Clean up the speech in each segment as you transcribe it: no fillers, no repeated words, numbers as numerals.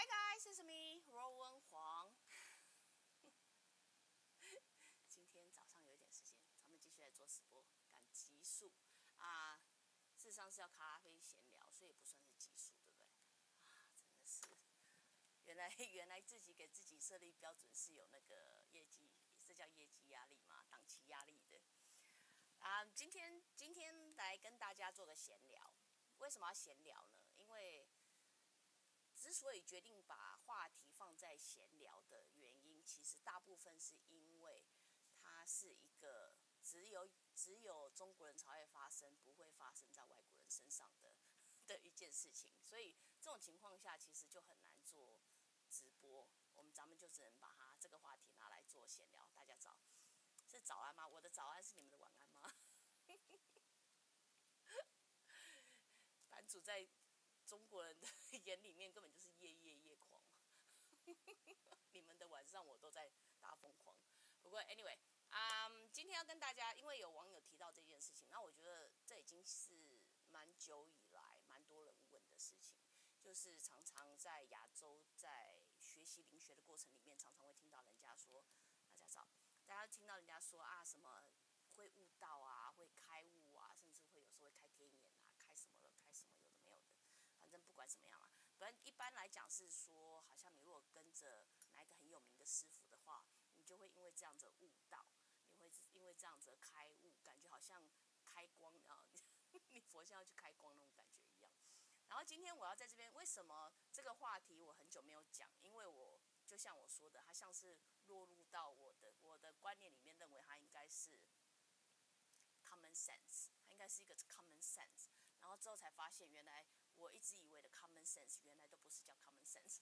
guys, it's me, 罗文黄。今天早上有一点时间，咱们继续来做直播，赶集数啊。事实上是要咖啡闲聊，所以不算是集数，对不对？啊，真的是，原来自己给自己设立标准是有那个业绩，这叫业绩压力嘛，档期压力的。啊，今天来跟大家做个闲聊。为什么要闲聊呢？因为之所以决定把话题放在闲聊的原因，其实大部分是因为它是一个只有中国人才会发生，不会发生在外国人身上的一件事情。所以这种情况下，其实就很难做直播。咱们就只能把它这个话题拿来做闲聊。大家早，是早安吗？我的早安是你们的晚安吗？版主在中国人的眼里面根本就是夜狂，你们的晚上我都在大疯狂。不过 anyway， 今天要跟大家，因为有网友提到这件事情，那我觉得这已经是蛮久以来蛮多人问的事情，就是常常在亚洲在学习灵学的过程里面，常常会听到人家说，大家听到人家说啊什么会悟道啊，会开悟啊，甚至会有时候会开天眼啊，开什么有的没有的，反正不管怎么样啦。一般来讲是说，好像你如果跟着哪一个很有名的师傅的话，你就会因为这样子悟道，你会因为这样子开悟，感觉好像开光啊，你佛像要去开光那种感觉一样。然后今天我要在这边，为什么这个话题我很久没有讲？因为我就像我说的，它像是落入到我的观念里面，认为它应该是 common sense， 它应该是一个 common sense。然后之后才发现，原来我一直以为的 common sense， 原来都不是叫 common sense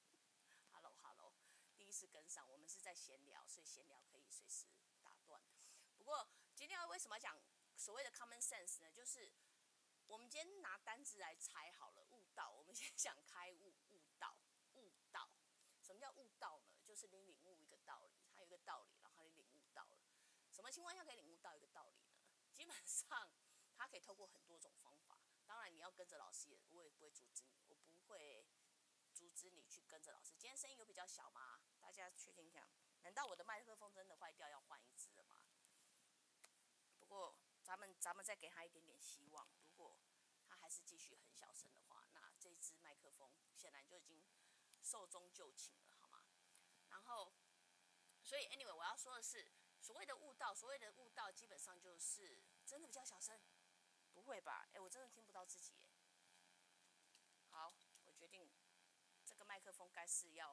。Hello， 第一次跟上，我们是在闲聊，所以闲聊可以随时打断。不过今天为什么讲所谓的 common sense 呢？就是我们今天拿单字来猜好了，悟道。我们先想开悟，悟道。什么叫悟道呢？就是你领悟一个道理，它有一个道理，然后你领悟到了。什么情况下可以领悟到一个道理呢？基本上，它可以透过很多种方法。当然，你要跟着老师，我也不会阻止你，我不会阻止你去跟着老师。今天声音有比较小吗？大家确定一下。难道我的麦克风真的坏掉，要换一支了吗？不过咱们再给他一点点希望。如果他还是继续很小声的话，那这支麦克风显然就已经寿终就寝了，好吗？然后，所以 anyway， 我要说的是，所谓的悟道，基本上就是真的比较小声。不会吧？我真的听不到自己耶。好，我决定这个麦克风该是要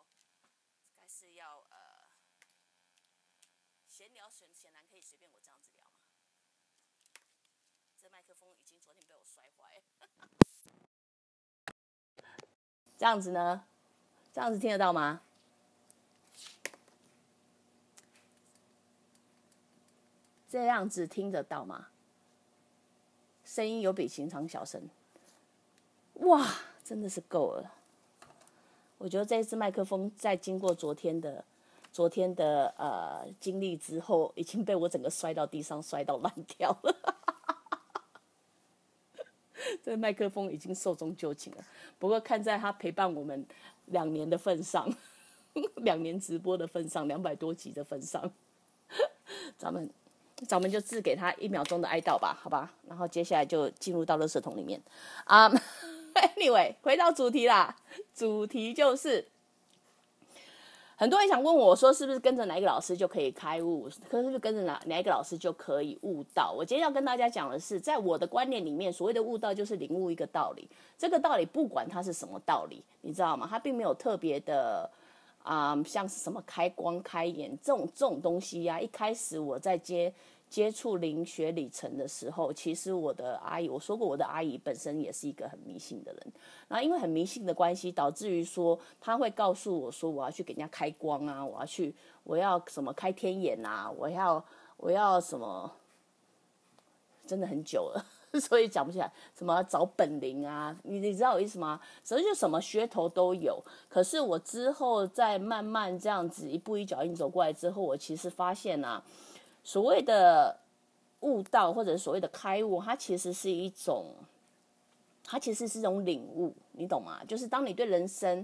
闲聊，显然可以随便我这样子聊嘛。这麦克风已经昨天被我摔坏，这样子呢？这样子听得到吗？这样子听得到吗？声音有比平常小声，哇，真的是够了。我觉得这支麦克风在经过昨天的经历之后，已经被我整个摔到地上，摔到烂掉了。这个麦克风已经寿终就寝了。不过看在他陪伴我们2年的份上，2年直播的份上，200多集的份上，咱们就致给他1秒钟的哀悼吧，好吧？然后接下来就进入到垃圾桶里面。Anyway， 回到主题啦，主题就是很多人想问我说，是不是跟着哪一个老师就可以开悟？是不是跟着哪一个老师就可以悟道？我今天要跟大家讲的是，在我的观念里面，所谓的悟道就是领悟一个道理。这个道理不管它是什么道理，你知道吗？它并没有特别的像是什么开光、开眼这种东西呀。一开始我在接触灵学里程的时候，其实我的阿姨，我说过我的阿姨本身也是一个很迷信的人，然后因为很迷信的关系，导致于说她会告诉我说我要去给人家开光啊，我要什么开天眼啊，我要什么，真的很久了。所以讲不起来，什么找本灵啊，你知道我意思吗？所以就什么噱头都有。可是我之后再慢慢这样子一步一脚印走过来之后，我其实发现啊，所谓的悟道或者所谓的开悟，它其实是一种领悟，你懂吗？就是当你对人生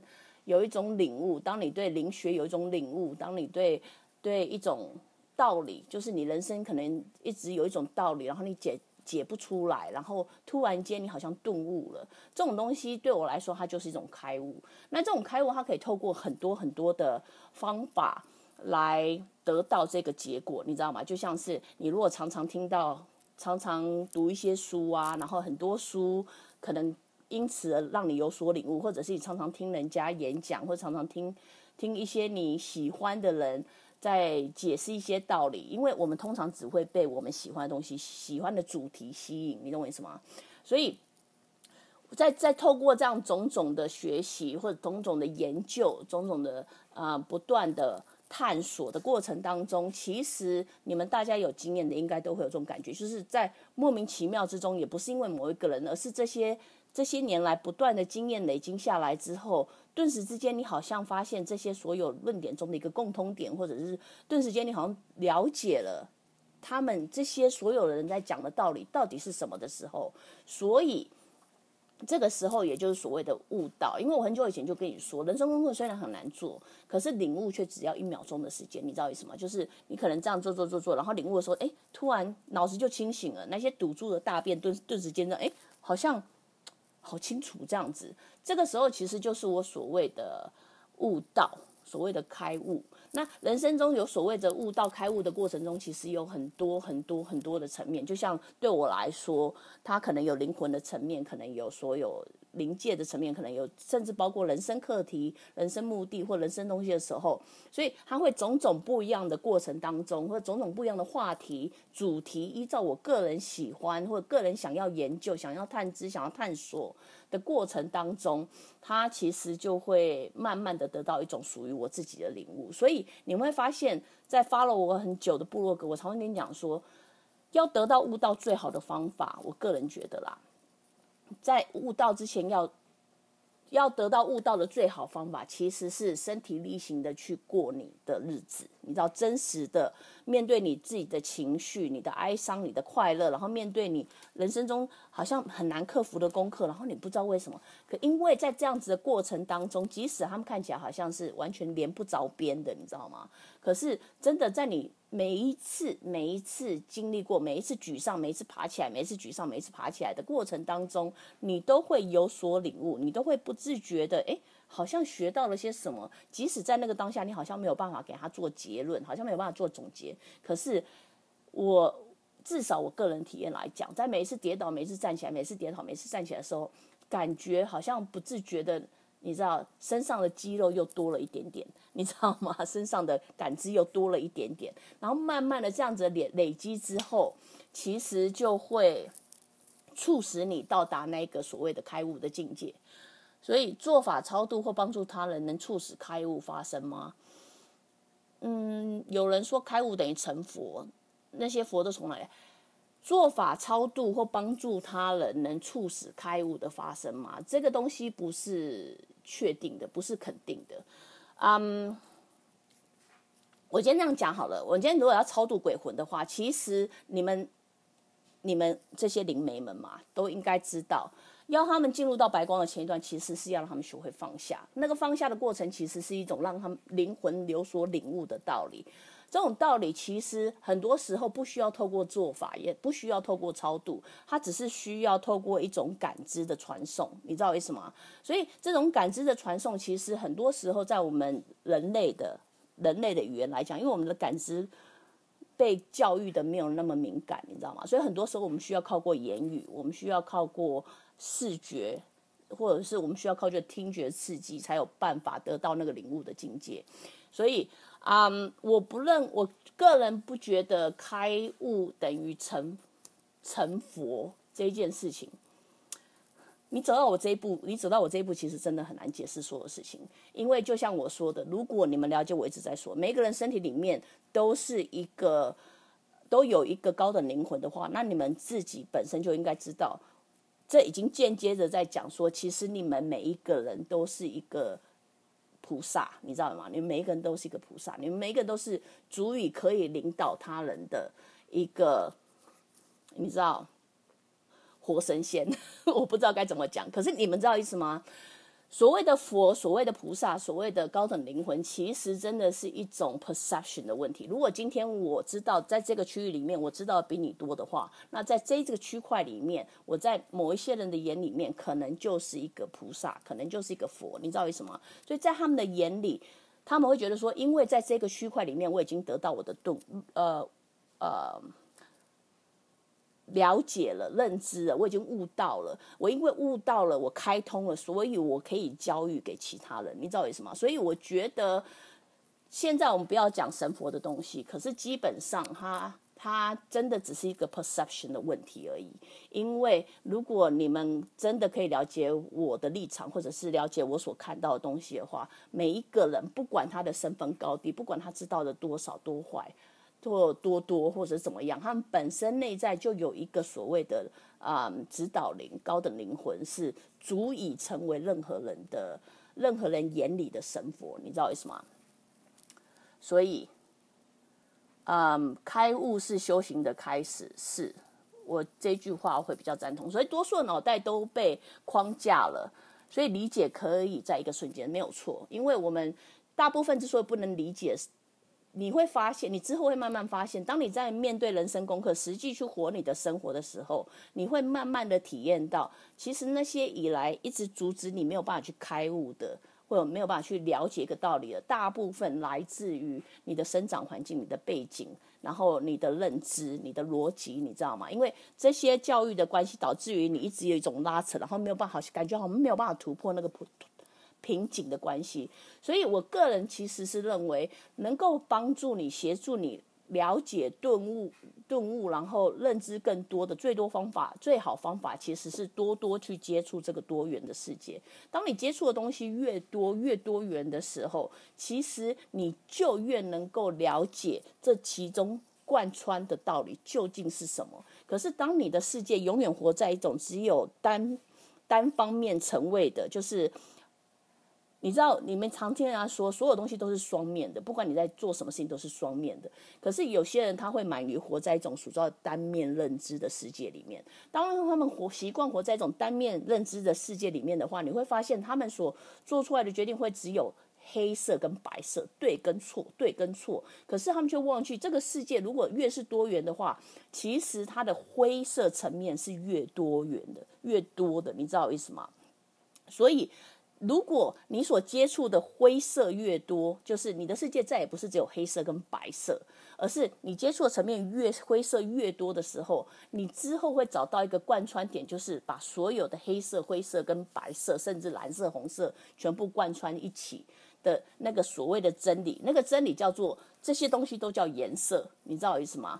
有一种领悟，当你对灵学有一种领悟，当你对一种道理，就是你人生可能一直有一种道理，然后你解不出来，然后突然间你好像顿悟了，这种东西对我来说它就是一种开悟。那这种开悟它可以透过很多很多的方法来得到这个结果，你知道吗？就像是你如果常常读一些书啊，然后很多书可能因此而让你有所领悟，或者是你常常听人家演讲，或者常常听一些你喜欢的人在解释一些道理，因为我们通常只会被我们喜欢的东西、喜欢的主题吸引，你懂我意思吗？所以在透过这样种种的学习或者种种的研究、种种的不断的探索的过程当中，其实你们大家有经验的应该都会有这种感觉，就是在莫名其妙之中，也不是因为某一个人，而是这些年来不断的经验累积下来之后，顿时之间你好像发现这些所有论点中的一个共通点，或者是顿时间你好像了解了他们这些所有人在讲的道理到底是什么的时候，所以这个时候也就是所谓的悟道。因为我很久以前就跟你说，人生功课虽然很难做，可是领悟却只要1秒钟的时间，你知道为什么？就是你可能这样做，然后领悟的时候，突然脑子就清醒了，那些堵住的大便顿时间呢，好像好清楚这样子。这个时候其实就是我所谓的悟道，所谓的开悟。那人生中有所谓的悟道开悟的过程中，其实有很多很多很多的层面。就像对我来说，它可能有灵魂的层面，可能有所有灵界的层面，可能有甚至包括人生课题、人生目的或人生东西的时候，所以它会种种不一样的过程当中，或者种种不一样的话题主题，依照我个人喜欢或者个人想要研究、想要探知、想要探索的过程当中，它其实就会慢慢的得到一种属于我自己的领悟。所以你会发现，在 follow 我很久的部落格，我常常跟你讲说，要得到悟道最好的方法，我个人觉得啦，在悟道之前要得到悟道的最好方法，其实是身体力行的去过你的日子。你知道，真实的面对你自己的情绪、你的哀伤、你的快乐，然后面对你人生中好像很难克服的功课，然后你不知道为什么，可因为在这样子的过程当中，即使他们看起来好像是完全连不着边的，你知道吗？可是真的在你每一次经历过，每一次沮丧，每一次爬起来，每一次沮丧，每一次爬起来的过程当中，你都会有所领悟，你都会不自觉的好像学到了些什么，即使在那个当下你好像没有办法给他做结论，好像没有办法做总结，可是至少我个人体验来讲，在每一次跌倒，每一次站起来，每一次跌倒，每一次站起来的时候，感觉好像不自觉的，你知道身上的肌肉又多了一点点，你知道吗？身上的感知又多了一点点，然后慢慢的这样子累积之后，其实就会促使你到达那个所谓的开悟的境界。所以做法超度或帮助他人能促使开悟发生吗？有人说开悟等于成佛，那些佛都从哪来？做法超度或帮助他人能促使开悟的发生吗？这个东西不是确定的，不是肯定的。我今天这样讲好了，我今天如果要超度鬼魂的话，其实你们这些灵媒们嘛，都应该知道，要他们进入到白光的前一段，其实是要让他们学会放下。那个放下的过程，其实是一种让他们灵魂有所领悟的道理。这种道理其实很多时候不需要透过做法，也不需要透过超度，它只是需要透过一种感知的传送，你知道为什么吗？所以这种感知的传送，其实很多时候在我们人类的语言来讲，因为我们的感知被教育的没有那么敏感，你知道吗？所以很多时候我们需要靠过言语，我们需要靠过视觉，或者是我们需要靠这听觉刺激，才有办法得到那个领悟的境界。所以我个人不觉得开悟等于成佛这件事情。你走到我这一步，其实真的很难解释所有事情，因为就像我说的，如果你们了解我一直在说，每一个人身体里面都有一个高等灵魂的话，那你们自己本身就应该知道，这已经间接的在讲说，其实你们每一个人都是一个菩萨，你知道吗？你们每一个人都是一个菩萨，你们每一个人都是足以可以领导他人的一个，你知道，活神仙。我不知道该怎么讲，可是你们知道意思吗？ 所谓的佛，所谓的菩萨，所谓的高等灵魂，其实真的是一种 perception 的问题。如果今天我知道在这个区域里面，我知道比你多的话，那在这个区块里面，我在某一些人的眼里面，可能就是一个菩萨，可能就是一个佛，你知道为什么？所以在他们的眼里，他们会觉得说，因为在这个区块里面，我已经得到我的了解了，认知了，我已经悟到了。我因为悟到了，我开通了，所以我可以教育给其他人。你知道为什么？所以我觉得，现在我们不要讲神佛的东西，可是基本上它真的只是一个 perception 的问题而已。因为如果你们真的可以了解我的立场，或者是了解我所看到的东西的话，每一个人不管他的身份高低，不管他知道的多少多坏。多或者怎么样，他们本身内在就有一个所谓的指导灵、高等灵魂，是足以成为任何人眼里的神佛，你知道为什么？所以，开悟是修行的开始，是我这句话会比较赞同。所以多数的脑袋都被框架了，所以理解可以在一个瞬间，没有错。因为我们大部分之所以不能理解，你会发现，你之后会慢慢发现，当你在面对人生功课，实际去活你的生活的时候，你会慢慢的体验到，其实那些以来一直阻止你没有办法去开悟的，或者没有办法去了解一个道理的，大部分来自于你的生长环境、你的背景，然后你的认知、你的逻辑，你知道吗？因为这些教育的关系，导致于你一直有一种拉扯，然后没有办法，感觉好像没有办法突破那个瓶颈的关系。所以我个人其实是认为，能够帮助你、协助你了解顿悟，然后认知更多的最好方法，其实是多多去接触这个多元的世界。当你接触的东西越多元的时候，其实你就越能够了解这其中贯穿的道理究竟是什么。可是当你的世界永远活在一种只有单方面成为的，就是你知道，你们常听人家说，所有东西都是双面的，不管你在做什么事情都是双面的。可是有些人他会满于活在一种属于单面认知的世界里面。当他们习惯活在一种单面认知的世界里面的话，你会发现他们所做出来的决定会只有黑色跟白色，对跟错。可是他们却忘记，这个世界如果越是多元的话，其实它的灰色层面是越多元的、越多的，你知道我意思吗？所以如果你所接触的灰色越多，就是你的世界再也不是只有黑色跟白色，而是你接触的层面灰色越多的时候，你之后会找到一个贯穿点，就是把所有的黑色、灰色跟白色，甚至蓝色、红色全部贯穿一起的那个所谓的真理。那个真理叫做这些东西都叫颜色，你知道我意思吗？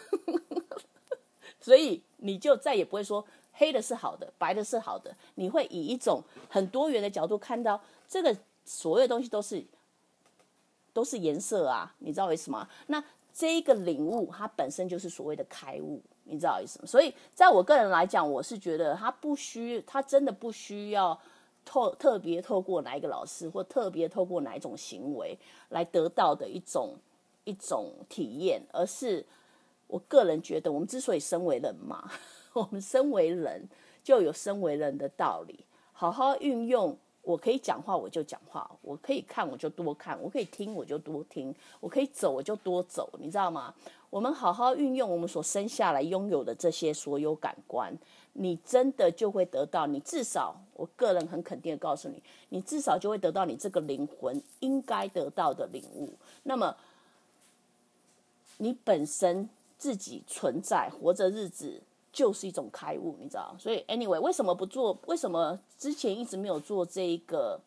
所以你就再也不会说黑的是好的，白的是好的，你会以一种很多元的角度看到这个所有东西都是颜色啊，你知道为什么？那这一个领悟它本身就是所谓的开悟，你知道为什么？所以在我个人来讲，我是觉得他真的不需要特别透过哪一个老师，或特别透过哪一种行为来得到的一种体验，而是我个人觉得，我们之所以身为人嘛，我们身为人就有身为人的道理，好好运用。我可以讲话我就讲话，我可以看我就多看，我可以听我就多听，我可以走我就多走，你知道吗？我们好好运用我们所生下来拥有的这些所有感官，你真的就会得到，你至少，我个人很肯定的告诉你，你至少就会得到你这个灵魂应该得到的领悟。那么你本身自己存在活着日子就是一种开悟，你知道？所以 anyway， 为什么不做？为什么之前一直没有做这一个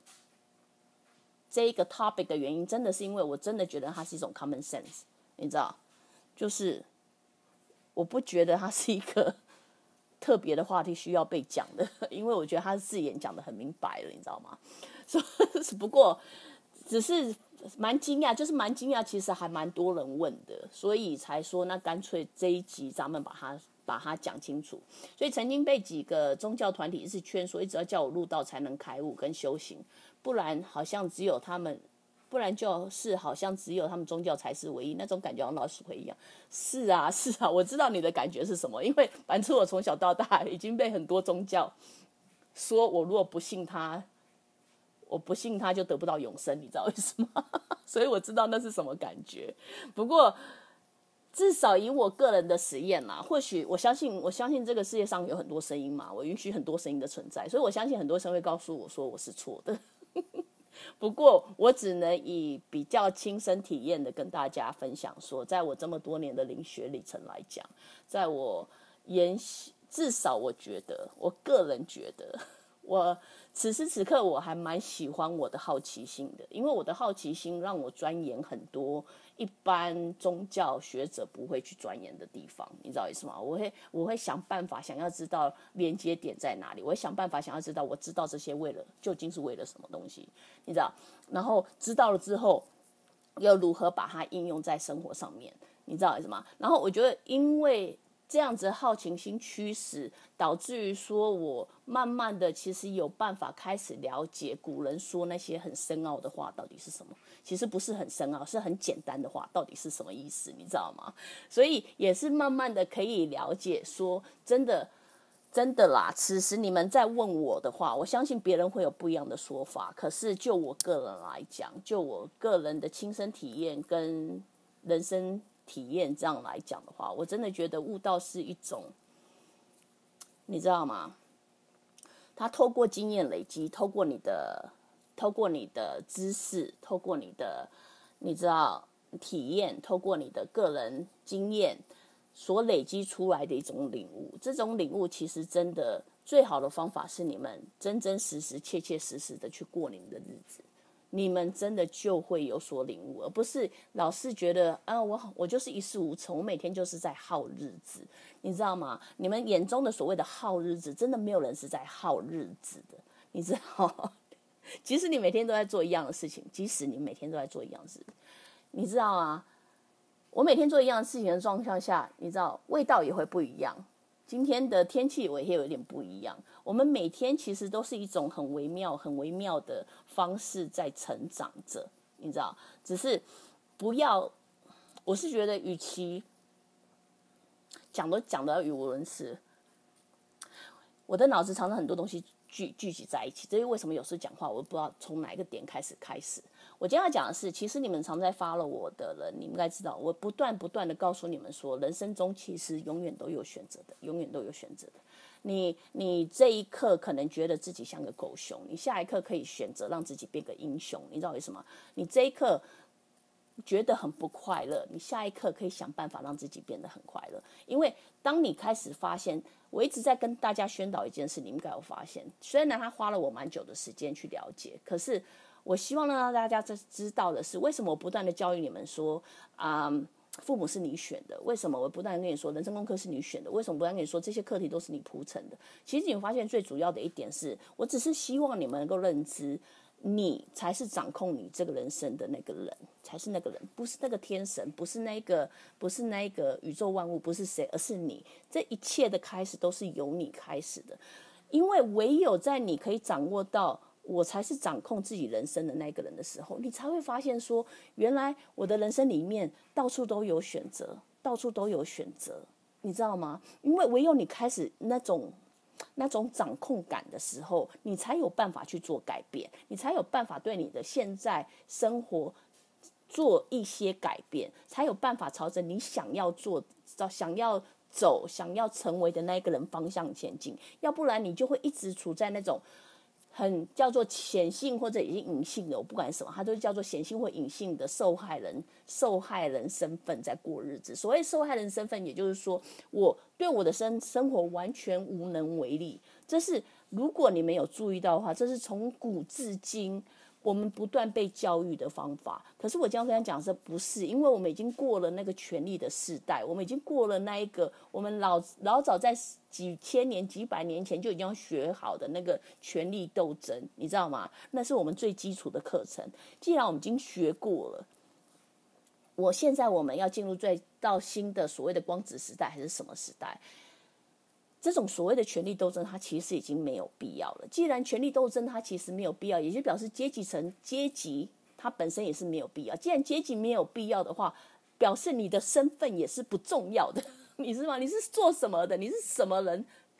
topic 的原因，真的是因为我真的觉得它是一种 common sense， 你知道？就是我不觉得它是一个特别的话题需要被讲的，因为我觉得他字眼讲得很明白了，你知道吗？不过只是蛮惊讶，其实还蛮多人问的，所以才说那干脆这一集咱们把它讲清楚。所以曾经被几个宗教团体一直劝说，一直要叫我入道才能开悟跟修行，不然就是好像只有他们宗教才是唯一，那种感觉好像老鼠会一样。是啊，我知道你的感觉是什么，因为反正我从小到大已经被很多宗教说我如果不信他， 我不信他就得不到永生，你知道为什么？所以我知道那是什么感觉。不过至少以我个人的实验啦，或许我相信这个世界上有很多声音嘛，我允许很多声音的存在，所以我相信很多声音会告诉我说我是错的。不过我只能以比较亲身体验的跟大家分享说，在我这么多年的灵学历程来讲，在我至少我觉得，我个人觉得，我此时此刻我还蛮喜欢我的好奇心的，因为我的好奇心让我钻研很多一般宗教学者不会去钻研的地方，你知道意思吗？我会想办法想要知道连接点在哪里，我会想办法想要知道我知道这些究竟是为了什么东西，你知道？然后知道了之后，又如何把它应用在生活上面，你知道意思吗？然后我觉得因为这样子好奇心驱使，导致于说我慢慢的其实有办法开始了解古人说那些很深奥的话到底是什么，其实不是很深奥，是很简单的话到底是什么意思，你知道吗？所以也是慢慢的可以了解说真的啦，此时你们在问我的话，我相信别人会有不一样的说法，可是就我个人来讲，就我个人的亲身体验跟人生体验这样来讲的话，我真的觉得悟道是一种，你知道吗？他透过经验累积，透过你的知识，透过你的你知道体验，透过你的个人经验所累积出来的一种领悟。这种领悟其实真的最好的方法是你们真真实实、切切实实的去过你们的日子。你们真的就会有所领悟，而不是老是觉得我就是一事无成，我每天就是在耗日子，你知道吗？你们眼中的所谓的耗日子，真的没有人是在耗日子的，你知道？即使你每天都在做一样的事情，你知道吗？我每天做一样的事情的状况下，你知道味道也会不一样。今天的天气我也有点不一样。我们每天其实都是一种很微妙的方式在成长着，你知道？只是不要，我是觉得，与其讲的语无伦次，我的脑子常常很多东西聚集在一起，这是为什么有时讲话我不知道从哪一个点开始。我今天要讲的是，其实你们常在 follow 我的人，你们应该知道，我不断的告诉你们说，人生中其实永远都有选择的。你这一刻可能觉得自己像个狗熊，你下一刻可以选择让自己变个英雄，你知道为什么？你这一刻觉得很不快乐，你下一刻可以想办法让自己变得很快乐。因为当你开始发现，我一直在跟大家宣导一件事，你们应该有发现，虽然他花了我蛮久的时间去了解，可是我希望让大家知道的是，为什么我不断的教育你们说父母是你选的？为什么我不断跟你说人生功课是你选的？为什么不断跟你说这些课题都是你铺成的？其实你发现最主要的一点是，我只是希望你们能够认知，你才是掌控你这个人生的那个人，才是那个人，不是那个天神，不是那个宇宙万物，不是谁，而是你。这一切的开始都是由你开始的，因为唯有在你可以掌握到我才是掌控自己人生的那个人的时候，你才会发现说，原来我的人生里面到处都有选择，你知道吗？因为唯有你开始那种掌控感的时候，你才有办法去做改变，你才有办法对你的现在生活做一些改变，才有办法朝着你想要成为的那个人方向前进。要不然你就会一直处在那种很叫做显性或者已经隐性的，我不管什么，它都叫做显性或隐性的受害人身份在过日子。所谓受害人身份，也就是说，我对我的生活完全无能为力。这是如果你没有注意到的话，这是从古至今我们不断被教育的方法。可是我这样跟他讲，这不是，因为我们已经过了那个权力的世代，我们已经过了那一个我们老早在几千年几百年前就已经要学好的那个权力斗争，你知道吗？那是我们最基础的课程。既然我们已经学过了，现在我们要进入到新的所谓的光子时代还是什么时代，这种所谓的权力斗争它其实已经没有必要了。既然权力斗争它其实没有必要，也就表示阶级它本身也是没有必要。既然阶级没有必要的话，表示你的身份也是不重要的，你知道吗？你是做什么的，你是什么人，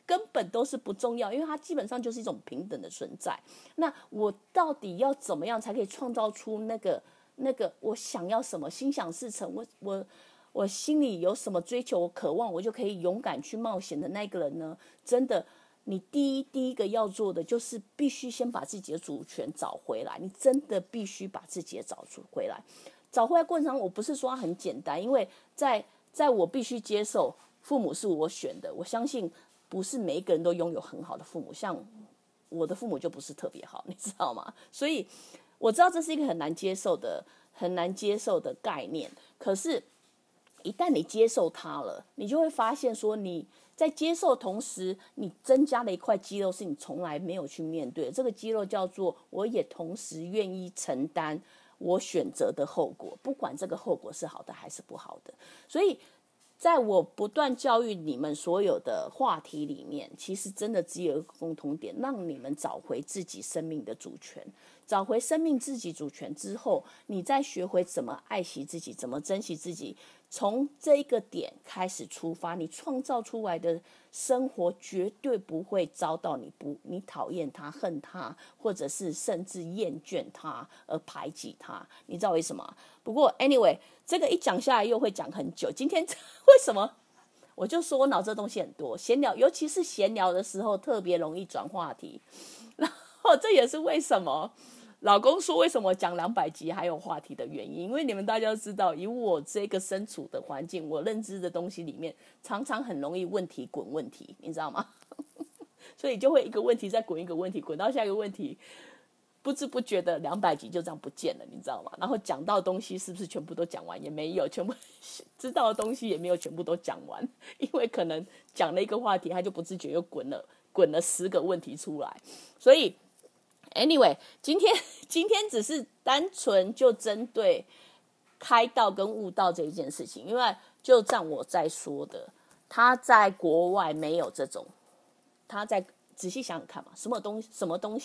根本都是不重要，因为它基本上就是一种平等的存在。那我到底要怎么样才可以创造出那个我想要什么，心想事成，我心里有什么追求，我渴望，我就可以勇敢去冒险的那个人呢？真的，你第一个要做的就是必须先把自己的主权找回来，你真的必须把自己找回来。找回来过程中，我不是说它很简单，因为在我必须接受父母是我选的，我相信不是每一个人都拥有很好的父母，像我的父母就不是特别好，你知道吗？所以我知道这是一个很难接受的概念，可是一旦你接受它了，你就会发现说，你在接受同时，你增加了一块肌肉是你从来没有去面对的。这个肌肉叫做我也同时愿意承担我选择的后果，不管这个后果是好的还是不好的。所以在我不断教育你们所有的话题里面，其实真的只有一个共同点，让你们找回自己生命的主权。找回生命自己主权之后，你再学会怎么爱惜自己，怎么珍惜自己。从这一个点开始出发，你创造出来的生活绝对不会遭到你讨厌他、恨他，或者是甚至厌倦他而排挤他。你知道为什么？不过 anyway， 这个一讲下来又会讲很久。今天为什么？我就说我脑子的东西很多，闲聊，尤其是闲聊的时候特别容易转话题，然后这也是为什么老公说为什么讲200集还有话题的原因，因为你们大家知道，以我这个身处的环境，我认知的东西里面，常常很容易问题滚问题，你知道吗？所以就会一个问题再滚一个问题，滚到下一个问题，不知不觉的200集就这样不见了，你知道吗？然后讲到东西是不是全部都讲完？也没有，全部知道的东西也没有全部都讲完，因为可能讲了一个话题，他就不自觉又滚了10个问题出来，所以。Anyway， 今天只是单纯就针对开道跟悟道这一件事情，因为就像我在说的，他在国外没有这种，他在仔细想想看嘛，什么东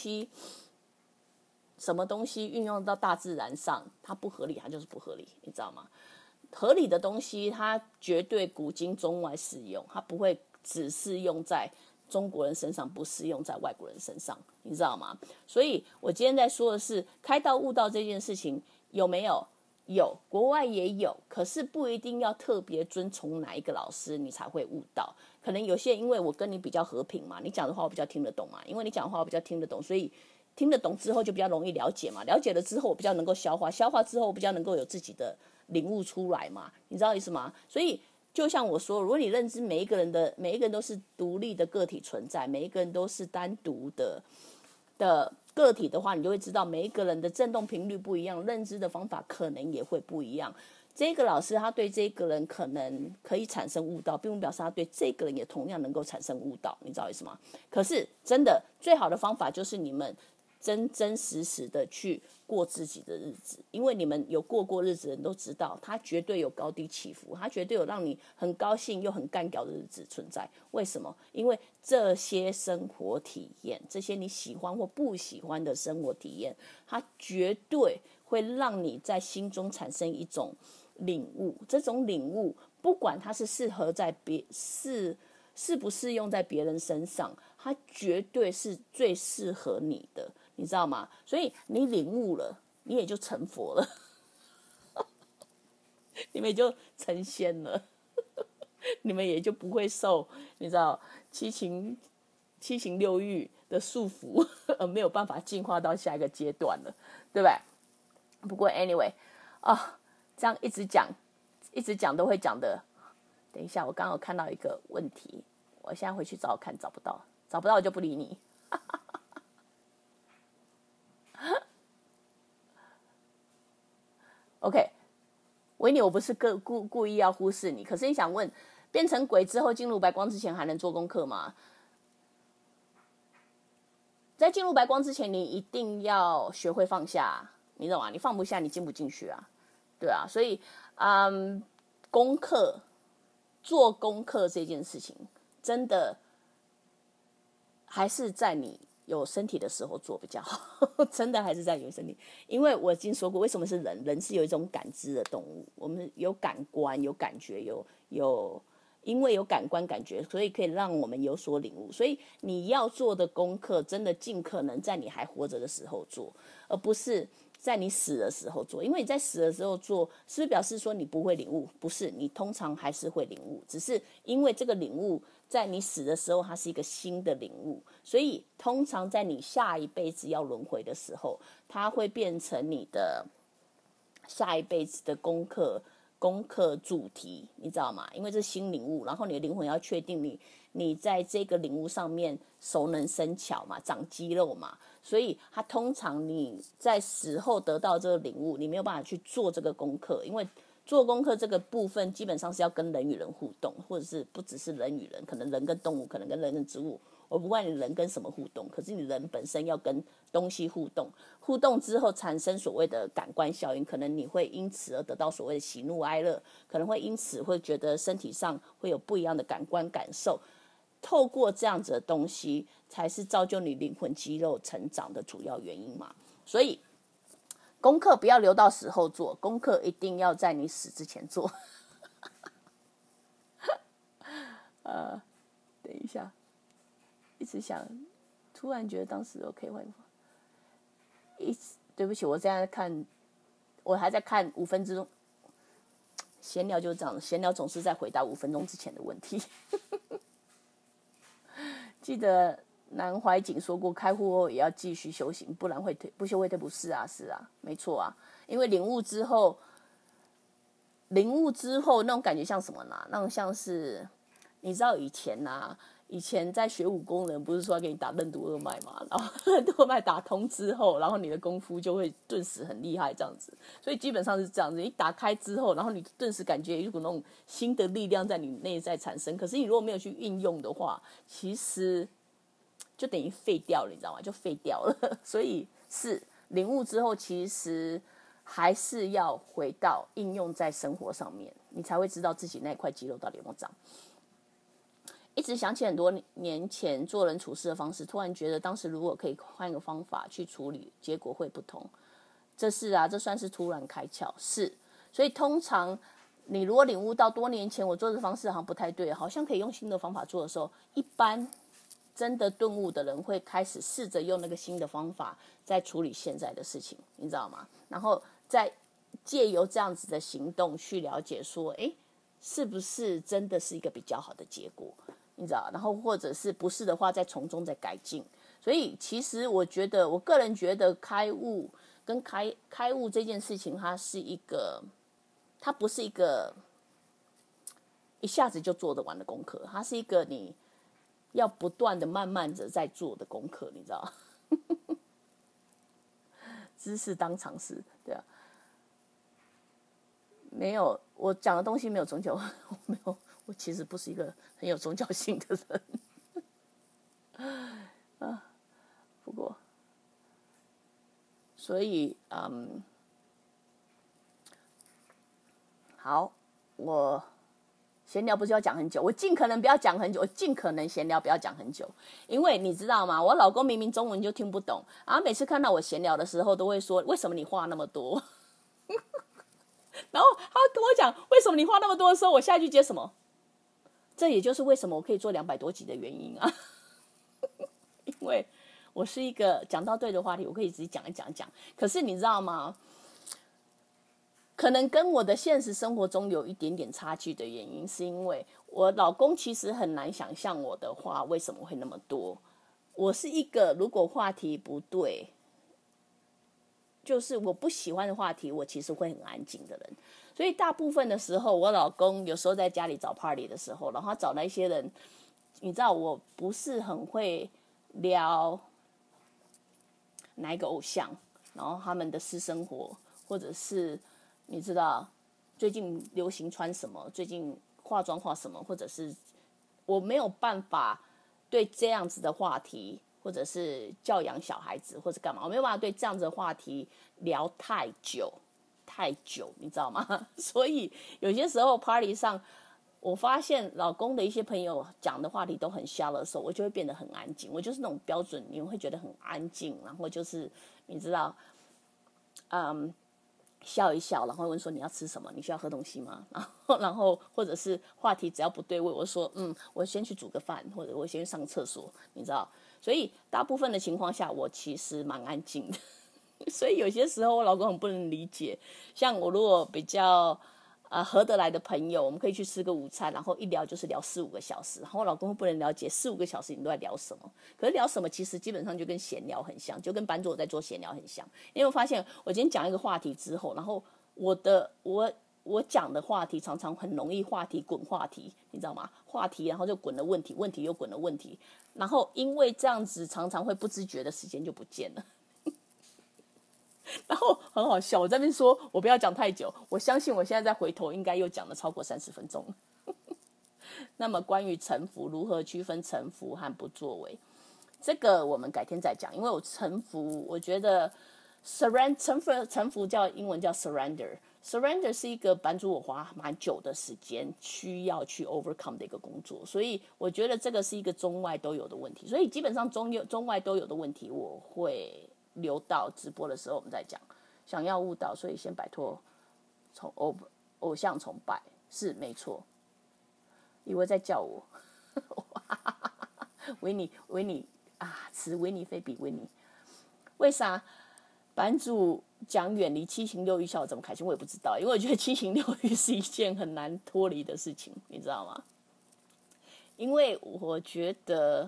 西运用到大自然上，它不合理，它就是不合理，你知道吗？合理的东西，它绝对古今中外适用，它不会只适用在中国人身上，不适用在外国人身上，你知道吗？所以我今天在说的是开道悟道这件事情有没有？有，国外也有，可是不一定要特别遵从哪一个老师你才会悟道。可能有些因为我跟你比较和平嘛，你讲的话我比较听得懂嘛，因为你讲的话我比较听得懂，所以听得懂之后就比较容易了解嘛，了解了之后我比较能够消化，消化之后我比较能够有自己的领悟出来嘛，你知道意思吗？所以就像我说，如果你认知每一个人都是独立的个体存在，每一个人都是单独的个体的话，你就会知道每一个人的振动频率不一样，认知的方法可能也会不一样。这个老师他对这个人可能可以产生悟道，并不表示他对这个人也同样能够产生悟道，你知道意思吗？可是真的最好的方法就是你们真真实实的去过自己的日子，因为你们有过日子的人都知道，他绝对有高低起伏，他绝对有让你很高兴又很干掉的日子存在。为什么？因为这些生活体验，这些你喜欢或不喜欢的生活体验，它绝对会让你在心中产生一种领悟。这种领悟，不管它是适不适用在别人身上，它绝对是最适合你的。你知道吗？所以你领悟了，你也就成佛了，你们也就成仙了，你们也就不会受你知道七情六欲的束缚，而没有办法进化到下一个阶段了，对不对？不过 anyway 这样一直讲都会讲的。等一下，我刚刚有看到一个问题，我现在回去找看，找不到我就不理你。OK， 维尼，我不是故意要忽视你，可是你想问，变成鬼之后进入白光之前还能做功课吗？在进入白光之前，你一定要学会放下，你懂吗？你放不下，你进不进去啊？对啊，所以做功课这件事情，真的还是在你有身体的时候做比较好，真的还是在有身体，因为我已经说过，为什么是人？人是有一种感知的动物，我们有感官、有感觉、 因为有感官感觉，所以可以让我们有所领悟。所以你要做的功课，真的尽可能在你还活着的时候做，而不是在你死的时候做。因为你在死的时候做，是不是表示说你不会领悟？不是，你通常还是会领悟，只是因为这个领悟在你死的时候，它是一个新的领悟，所以通常在你下一辈子要轮回的时候，它会变成你的下一辈子的功课主题，你知道吗？因为这是新领悟，然后你的灵魂要确定你在这个领悟上面熟能生巧嘛，长肌肉嘛，所以它通常你在死后得到这个领悟，你没有办法去做这个功课，因为做功课这个部分基本上是要跟人与人互动，或者是不只是人与人，可能人跟动物，可能跟人跟植物。我不管你人跟什么互动，可是你人本身要跟东西互动，互动之后产生所谓的感官效应，可能你会因此而得到所谓的喜怒哀乐，可能会因此会觉得身体上会有不一样的感官感受。透过这样子的东西，才是造就你灵魂肌肉成长的主要原因嘛。所以功课不要留到死后做，功课一定要在你死之前做。等一下，一直想，突然觉得当时 OK 换对不起，我现在看，我还在看5分钟。闲聊就是这样，闲聊总是在回答5分钟之前的问题。记得南怀瑾说过，开悟后也要继续修行，不然不修会退。不是啊，是啊，没错啊。因为领悟之后那种感觉像什么呢？那种像是，你知道以前在学武功的人不是说要给你打任督二脉嘛，然后任督二脉打通之后，然后你的功夫就会顿时很厉害这样子。所以基本上是这样子，你打开之后，然后你顿时感觉有一股那种新的力量在你内在产生。可是你如果没有去运用的话，其实就等于废掉了，你知道吗？就废掉了。所以是领悟之后，其实还是要回到应用在生活上面，你才会知道自己那块肌肉到底有没有长。一直想起很多年前做人处事的方式，突然觉得当时如果可以换一个方法去处理，结果会不同。这算是突然开窍，是。所以通常你如果领悟到多年前我做的方式好像不太对，好像可以用新的方法做的时候，一般真的顿悟的人会开始试着用那个新的方法在处理现在的事情，你知道吗？然后再借由这样子的行动去了解说，是不是真的是一个比较好的结果，你知道？然后或者是不是的话，再从中再改进。所以其实我个人觉得开悟跟开悟这件事情，它不是一个一下子就做得完的功课，它是一个你要不断的慢慢的在做的功课，你知道？知识当常识，对啊。没有，我讲的东西没有宗教，我其实不是一个很有宗教性的人。不过，所以好，我闲聊不是要讲很久，我尽可能不要讲很久，我尽可能闲聊不要讲很久，因为你知道吗？我老公明明中文就听不懂，然后每次看到我闲聊的时候，都会说：“为什么你话那么多？”然后他跟我讲为什么你话那么多的时候，我下一句接什么？这也就是为什么我可以做200多集的原因啊！因为我是一个讲到对的话题，我可以自己讲一讲。可是你知道吗？可能跟我的现实生活中有一点点差距的原因，是因为我老公其实很难想象我的话为什么会那么多。我是一个如果话题不对，就是我不喜欢的话题，我其实会很安静的人。所以大部分的时候，我老公有时候在家里找 party 的时候，然后他找那些人，你知道我不是很会聊哪一个偶像，然后他们的私生活，或者是你知道最近流行穿什么，最近化妆化什么，或者是我没有办法对这样子的话题，或者是教养小孩子或者干嘛，我没有办法对这样子的话题聊太久，你知道吗？所以有些时候 party 上，我发现老公的一些朋友讲的话题都很shallow的时候，我就会变得很安静。我就是那种标准，你会觉得很安静，然后就是你知道， 笑一笑，然后问说你要吃什么？你需要喝东西吗？然后或者是话题只要不对位，我说我先去煮个饭，或者我先去上厕所，你知道？所以大部分的情况下，我其实蛮安静的。所以有些时候我老公很不能理解，像我如果比较合得来的朋友，我们可以去吃个午餐，然后一聊就是聊4-5个小时，然后我老公不能了解4-5个小时你都在聊什么，可是聊什么其实基本上就跟闲聊很像，就跟班主我在做闲聊很像。因为我发现我今天讲一个话题之后，然后我讲的话题常常很容易话题滚话题，你知道吗？话题然后就滚了问题，问题又滚了问题，然后因为这样子常常会不自觉的时间就不见了。然后很好笑，我在那边说我不要讲太久，我相信我现在再回头应该又讲了超过30分钟。那么关于臣服，如何区分臣服和不作为，这个我们改天再讲。因为我臣服，我觉得臣服叫英文叫 surrender 是一个版主我花蛮久的时间需要去 overcome 的一个工作，所以我觉得这个是一个中外都有的问题，所以基本上中外都有的问题我会留到直播的时候我们再讲。想要悟道，所以先摆脱偶像崇拜，是没错。以为在叫我维尼啊，词维尼菲比维尼。为啥版主讲远离七情六欲，笑我这么开心？我也不知道，因为我觉得七情六欲是一件很难脱离的事情，你知道吗？因为我觉得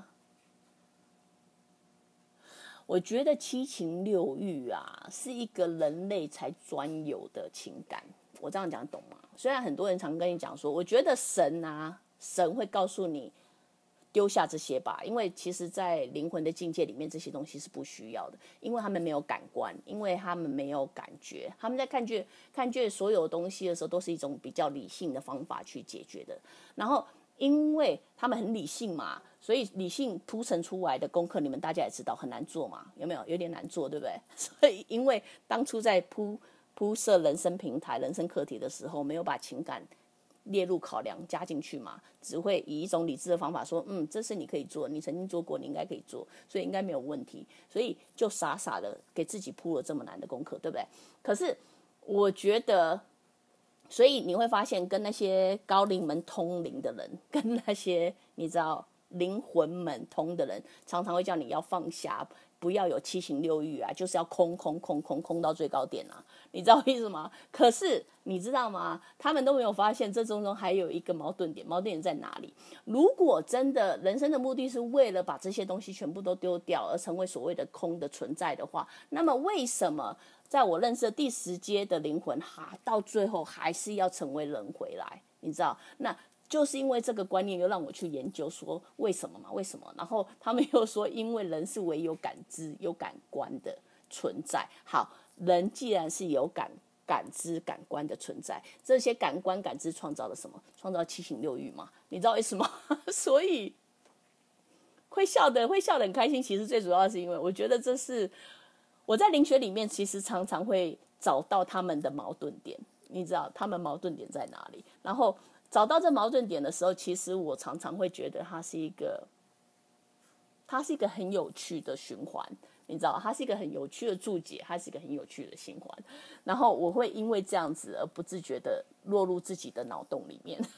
七情六欲啊，是一个人类才专有的情感。我这样讲懂吗？虽然很多人常跟你讲说，我觉得神会告诉你丢下这些吧，因为其实在灵魂的境界里面，这些东西是不需要的，因为他们没有感官，因为他们没有感觉，他们在看见所有东西的时候，都是一种比较理性的方法去解决的。然后因为他们很理性嘛，所以理性铺陈出来的功课，你们大家也知道很难做嘛，有没有？有点难做，对不对？所以因为当初在铺设人生平台、人生课题的时候，没有把情感列入考量加进去嘛，只会以一种理智的方法说，这是你可以做，你曾经做过，你应该可以做，所以应该没有问题，所以就傻傻的给自己铺了这么难的功课，对不对？可是我觉得，所以你会发现，跟那些高灵们通灵的人，跟那些你知道灵魂们通的人，常常会叫你要放下，不要有七情六欲啊，就是要空到最高点啊，你知道意思吗？可是你知道吗？他们都没有发现这中还有一个矛盾点，矛盾点在哪里？如果真的人生的目的是为了把这些东西全部都丢掉，而成为所谓的空的存在的话，那么为什么在我认识的第10阶的灵魂，到最后还是要成为人回来？你知道？那就是因为这个观念，又让我去研究说为什么嘛？为什么？然后他们又说，因为人是唯有感知、有感官的存在。好，人既然是有感知、感官的存在，这些感官、感知创造了什么？创造七情六欲嘛？你知道为什么？所以会笑得很开心。其实最主要的是因为我觉得这是我在灵学里面，其实常常会找到他们的矛盾点。你知道他们矛盾点在哪里？然后找到这矛盾点的时候，其实我常常会觉得它是一个很有趣的循环，你知道，它是一个很有趣的注解，它是一个很有趣的循环。然后我会因为这样子而不自觉的落入自己的脑洞里面。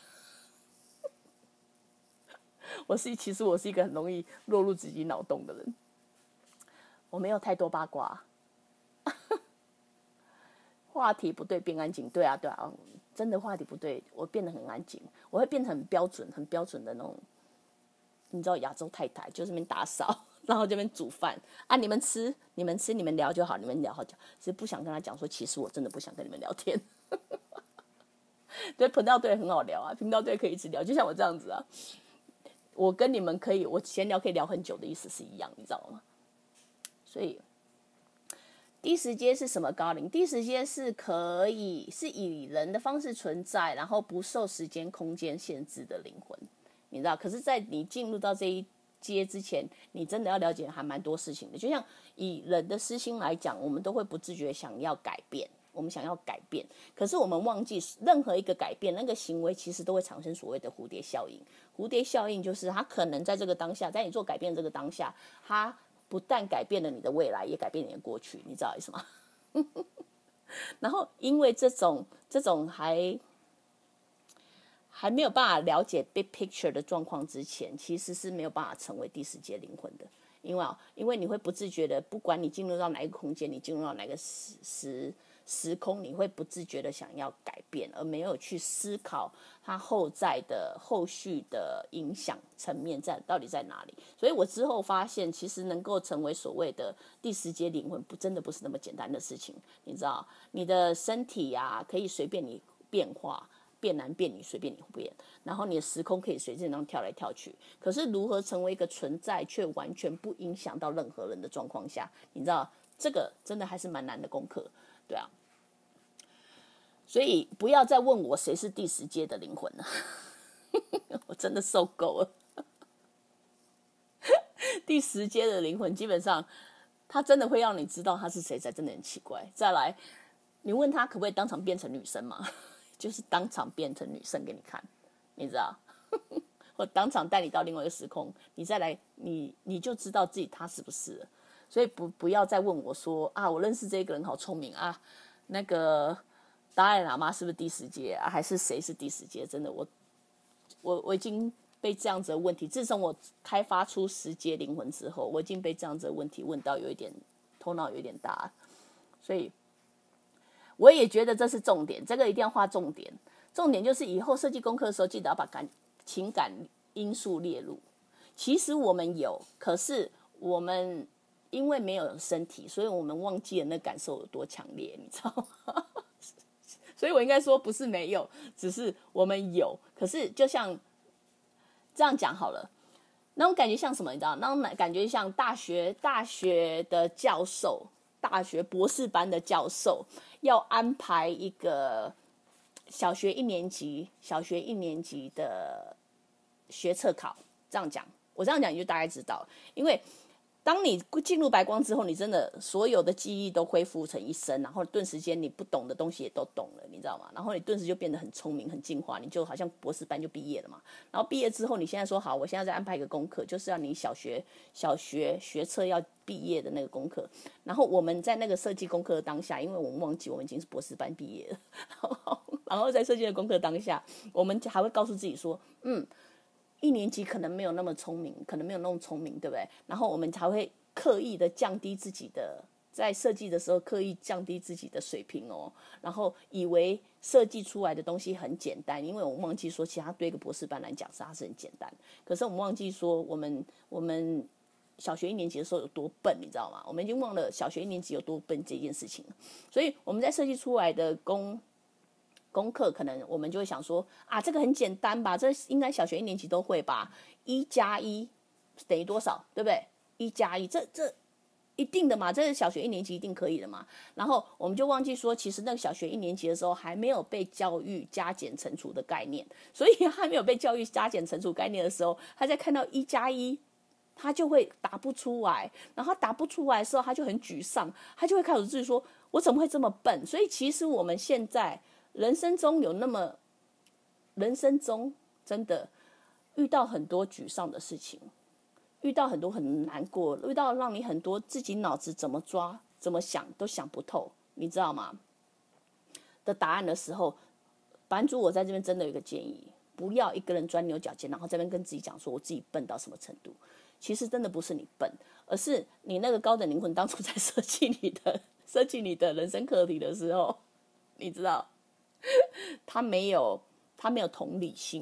其实我是一个很容易落入自己脑洞的人。我没有太多八卦。话题不对变安静，对啊，真的话题不对，我变得很安静，我会变得很标准的那种，你知道亚洲太太，就这边打扫，然后这边煮饭啊，你们吃，你们聊就好，你们聊好就好，只是不想跟他讲说，其实我真的不想跟你们聊天。对，频道对很好聊啊，频道对可以一直聊，就像我这样子啊，我跟你们可以，我闲聊可以聊很久的意思是一样，你知道吗？所以。第10阶是什么高灵？第10阶是以人的方式存在，然后不受时间空间限制的灵魂，你知道？可是，在你进入到这一阶之前，你真的要了解还蛮多事情的。就像以人的私心来讲，我们都会不自觉想要改变，可是我们忘记任何一个改变，那个行为其实都会产生所谓的蝴蝶效应。蝴蝶效应就是它可能在这个当下，在你做改变这个当下，它不但改变了你的未来，也改变你的过去，你知道意思吗？ 然后因为这种还没有办法了解 big picture 的状况之前，其实是没有办法成为第十阶灵魂的。因为你会不自觉的，不管你进入到哪一个空间，你进入到哪个时空，你会不自觉的想要改变，而没有去思考它后续的影响层面到底在哪里。所以我之后发现，其实能够成为所谓的第十阶灵魂，真的不是那么简单的事情。你知道，你的身体啊，可以随便你变化。变男变女随便你变，然后你的时空可以随便那样跳来跳去。可是如何成为一个存在，却完全不影响到任何人的状况下，你知道这个真的还是蛮难的功课，对啊。所以不要再问我谁是第十阶的灵魂了，我真的受够了。第十阶的灵魂基本上，他真的会让你知道他是谁，才真的很奇怪。再来，你问他可不可以当场变成女生吗？就是当场变成女生给你看，你知道，或当场带你到另外一个时空，你再来，你就知道自己他是不是了。所以不要再问我说啊，我认识这个人好聪明啊，那个达赖喇嘛是不是第十阶啊，还是谁是第十阶？真的，我已经被这样子的问题，自从我开发出十阶灵魂之后，我已经被这样子的问题问到有一点头脑有点大，所以。我也觉得这是重点，这个一定要画重点。重点就是以后设计功课的时候，记得要把情感因素列入。其实我们有，可是我们因为没有身体，所以我们忘记了那感受有多强烈，你知道吗？所以我应该说不是没有，只是我们有。可是就像这样讲好了，那种感觉像什么？你知道？那种感觉像大学的教授。大学博士班的教授要安排一个小学一年级的学测考，这样讲，我这样讲你就大概知道，因为当你进入白光之后，你真的所有的记忆都恢复成一身，然后顿时间你不懂的东西也都懂了，你知道吗？然后你顿时就变得很聪明、很进化，你就好像博士班就毕业了嘛。然后毕业之后，你现在说好，我现在再安排一个功课，就是要你小学学测要毕业的那个功课。然后我们在那个设计功课的当下，因为我们忘记我们已经是博士班毕业了，然后在设计的功课当下，我们还会告诉自己说，一年级可能没有那么聪明，对不对？然后我们才会刻意的降低自己的，在设计的时候刻意降低自己的水平哦，然后以为设计出来的东西很简单，因为我们忘记说，其实它对一个博士班来讲它是很简单。可是我们忘记说，我们小学一年级的时候有多笨，你知道吗？我们已经忘了小学一年级有多笨这件事情。所以我们在设计出来的功课可能我们就会想说啊，这个很简单吧，这应该小学一年级都会吧，1+1等于多少，对不对？1+1，这一定的嘛，这是小学一年级一定可以的嘛。然后我们就忘记说，其实那个小学一年级的时候还没有被教育加减乘除的概念，所以还没有被教育加减乘除概念的时候，他在看到1+1。他就会答不出来，然后他答不出来的时候，他就很沮丧，他就会开始自己说：“我怎么会这么笨？”所以其实我们现在人生中真的遇到很多沮丧的事情，遇到很多很难过，遇到让你很多自己脑子怎么抓、怎么想都想不透，你知道吗？的答案的时候，版主我在这边真的有一个建议，不要一个人钻牛角尖，然后在那边跟自己讲说我自己笨到什么程度。其实真的不是你笨，而是你那个高等灵魂当初在设计你的人生课题的时候，你知道，他没有同理心，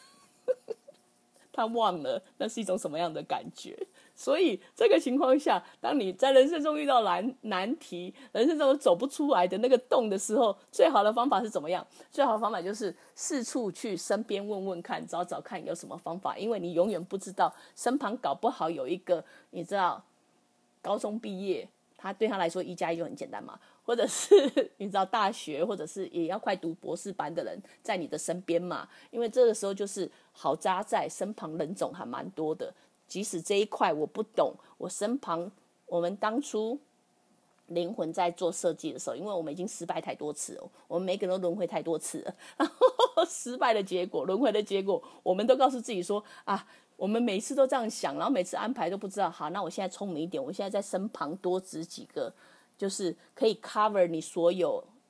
他忘了那是一种什么样的感觉。所以这个情况下，当你在人生中遇到难题，人生中走不出来的那个洞的时候，最好的方法是怎么样？最好的方法就是四处去身边问问看，找找看有什么方法，因为你永远不知道身旁搞不好有一个你知道高中毕业，他对他来说1+1就很简单嘛，或者是你知道大学，或者是也要快读博士班的人在你的身边嘛，因为这个时候就是好扎在身旁人种还蛮多的。即使这一块我不懂，我身旁我们当初灵魂在做设计的时候，因为我们已经失败太多次了，我们每个人都轮回太多次了，然后失败的结果，轮回的结果，我们都告诉自己说啊，我们每次都这样想，然后每次安排都不知道，好，那我现在聪明一点，我现在在身旁多指几个，就是可以 cover 你所有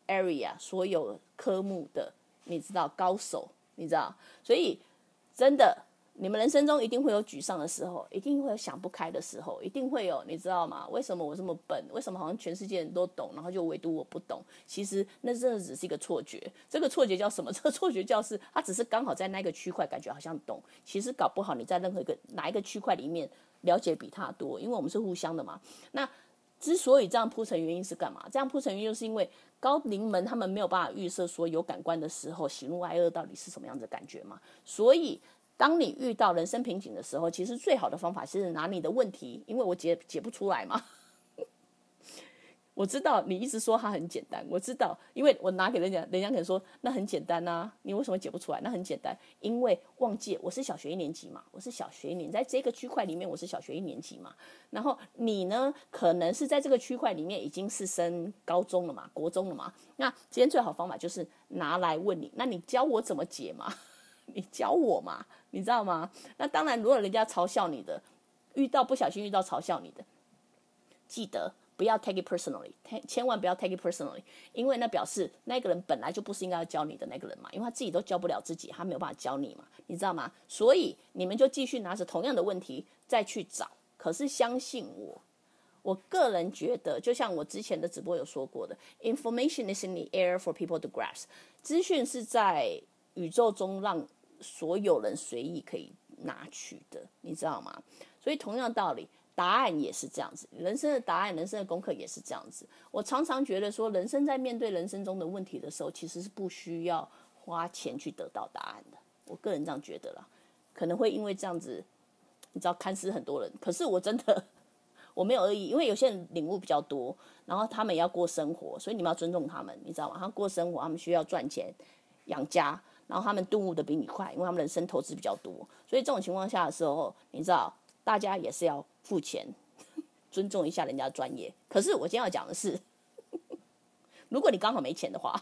area 所有科目的，你知道高手，你知道，所以真的。你们人生中一定会有沮丧的时候，一定会有想不开的时候，一定会有，你知道吗？为什么我这么笨？为什么好像全世界人都懂，然后就唯独我不懂？其实那真的只是一个错觉。这个错觉叫什么？这个错觉叫是，它只是刚好在那个区块感觉好像懂，其实搞不好你在任何哪一个区块里面了解比他多，因为我们是互相的嘛。那之所以这样铺陈原因是干嘛？这样铺陈原因就是因为高龄们他们没有办法预设说有感官的时候，喜怒哀乐到底是什么样的感觉嘛，所以。当你遇到人生瓶颈的时候，其实最好的方法是拿你的问题，因为我解不出来嘛。我知道你一直说它很简单，我知道，因为我拿给人家，人家可能说那很简单啊，你为什么解不出来？那很简单，因为忘记我是小学1年级嘛，我是小学1年，在这个区块里面我是小学1年级嘛。然后你呢，可能是在这个区块里面已经是升高中了嘛，国中了嘛。那今天最好方法就是拿来问你，那你教我怎么解嘛？你教我嘛，你知道吗？那当然，如果人家嘲笑你的，不小心遇到嘲笑你的，记得不要 take it personally， 千万不要 take it personally， 因为那表示那个人本来就不是应该要教你的那个人嘛，因为他自己都教不了自己，他没有办法教你嘛，你知道吗？所以你们就继续拿着同样的问题再去找。可是相信我，我个人觉得，就像我之前的直播有说过的 ，information is in the air for people to grasp， 资讯是在宇宙中让所有人随意可以拿取的，你知道吗？所以同样道理，答案也是这样子，人生的答案，人生的功课也是这样子。我常常觉得说，人生在面对人生中的问题的时候，其实是不需要花钱去得到答案的。我个人这样觉得啦，可能会因为这样子，你知道看死很多人。可是我真的我没有恶意，因为有些人领悟比较多，然后他们也要过生活，所以你们要尊重他们，你知道吗？他们过生活，他们需要赚钱养家。然后他们顿悟的比你快，因为他们人生投资比较多，所以这种情况下的时候，你知道，大家也是要付钱，尊重一下人家的专业。可是我今天要讲的是，如果你刚好没钱的话，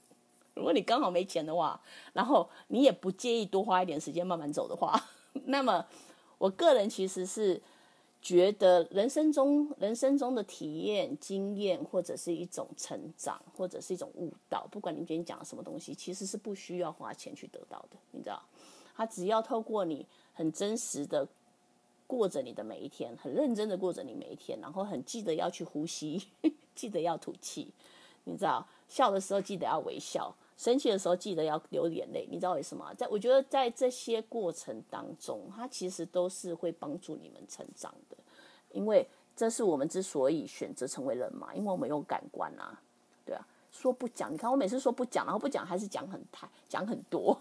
然后你也不介意多花一点时间慢慢走的话，那么我个人其实是觉得人生中的体验、经验，或者是一种成长，或者是一种悟道，不管你今天讲什么东西，其实是不需要花钱去得到的，你知道？它只要透过你很真实的过着你的每一天，很认真的过着你每一天，然后很记得要去呼吸，记得要吐气，你知道？笑的时候记得要微笑，生气的时候记得要流眼泪，你知道为什么？我觉得在这些过程当中，它其实都是会帮助你们成长的，因为这是我们之所以选择成为人嘛，因为我们有感官啊，对啊，说不讲，你看我每次说不讲，然后不讲还是讲很多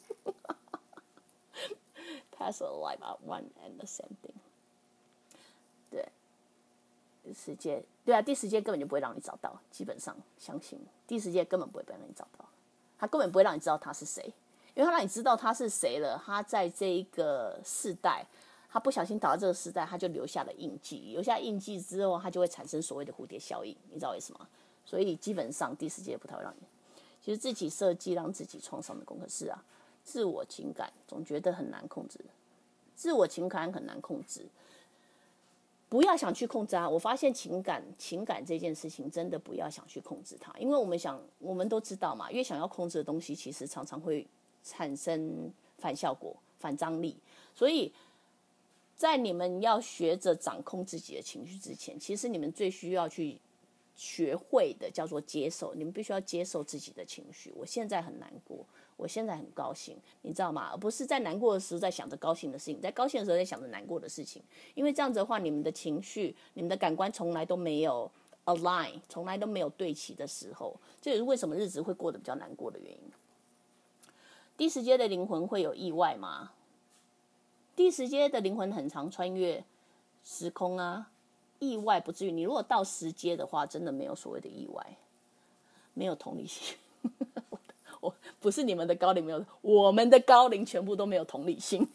，That's a life at one and the same thing。对。世界，对啊，第十届根本就不会让你找到，基本上相信第十届根本不会让你找到，他根本不会让你知道他是谁，因为他让你知道他是谁了，他在这一个世代，他不小心倒到这个世代，他就留下了印记，留下印记之后，他就会产生所谓的蝴蝶效应，你知道为什么？所以基本上第十届不太会让你，其实自己设计让自己创伤的功课是啊，自我情感总觉得很难控制，自我情感很难控制。不要想去控制它。我发现情感这件事情真的不要想去控制它，因为我们都知道嘛，越想要控制的东西，其实常常会产生反效果、反张力。所以在你们要学着掌控自己的情绪之前，其实你们最需要去学会的叫做接受，你们必须要接受自己的情绪。我现在很难过，我现在很高兴，你知道吗？而不是在难过的时候在想着高兴的事情，在高兴的时候在想着难过的事情。因为这样子的话，你们的情绪、你们的感官从来都没有 align， 从来都没有对齐的时候，这也是为什么日子会过得比较难过的原因。第十阶的灵魂会有意外吗？第十阶的灵魂很常穿越时空啊。意外不至于，你如果到10阶的话，真的没有所谓的意外，没有同理心。我不是你们的高龄没有，我们的高龄全部都没有同理心。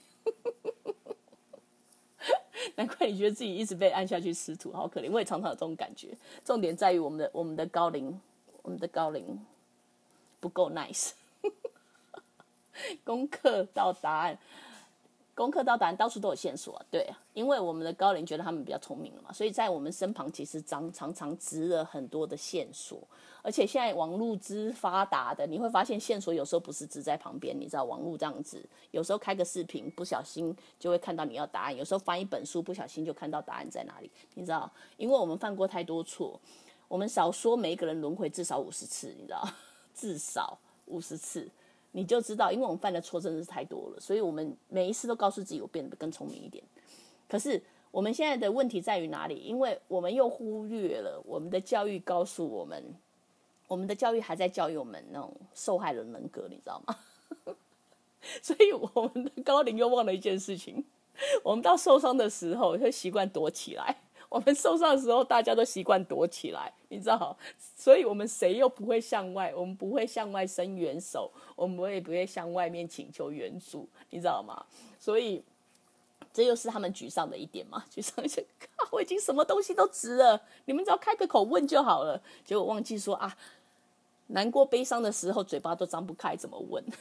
难怪你觉得自己一直被按下去吃土，好可怜。我也常常有这种感觉。重点在于我们的高龄不够 nice。功课到答案。 功课到答案到处都有线索，对啊，因为我们的高龄觉得他们比较聪明了嘛，所以在我们身旁其实常常植了很多的线索，而且现在网络之发达的，你会发现线索有时候不是植在旁边，你知道网络这样子，有时候开个视频不小心就会看到你要答案，有时候翻一本书不小心就看到答案在哪里，你知道，因为我们犯过太多错，我们少说每一个人轮回至少50次，你知道，至少50次。你就知道，因为我们犯的错真的是太多了，所以我们每一次都告诉自己我变得更聪明一点。可是我们现在的问题在于哪里？因为我们又忽略了我们的教育告诉我们，我们的教育还在教育我们那种受害人人格，你知道吗？所以我们的高龄又忘了一件事情，我们到受伤的时候会习惯躲起来。我们受伤的时候，大家都习惯躲起来，你知道，所以我们谁又不会向外？我们不会向外伸援手，我们也不会向外面请求援助，你知道吗？所以这又是他们沮丧的一点嘛？沮丧是，我已经什么东西都值了，你们只要开个口问就好了。结果忘记说啊，难过悲伤的时候嘴巴都张不开，怎么问？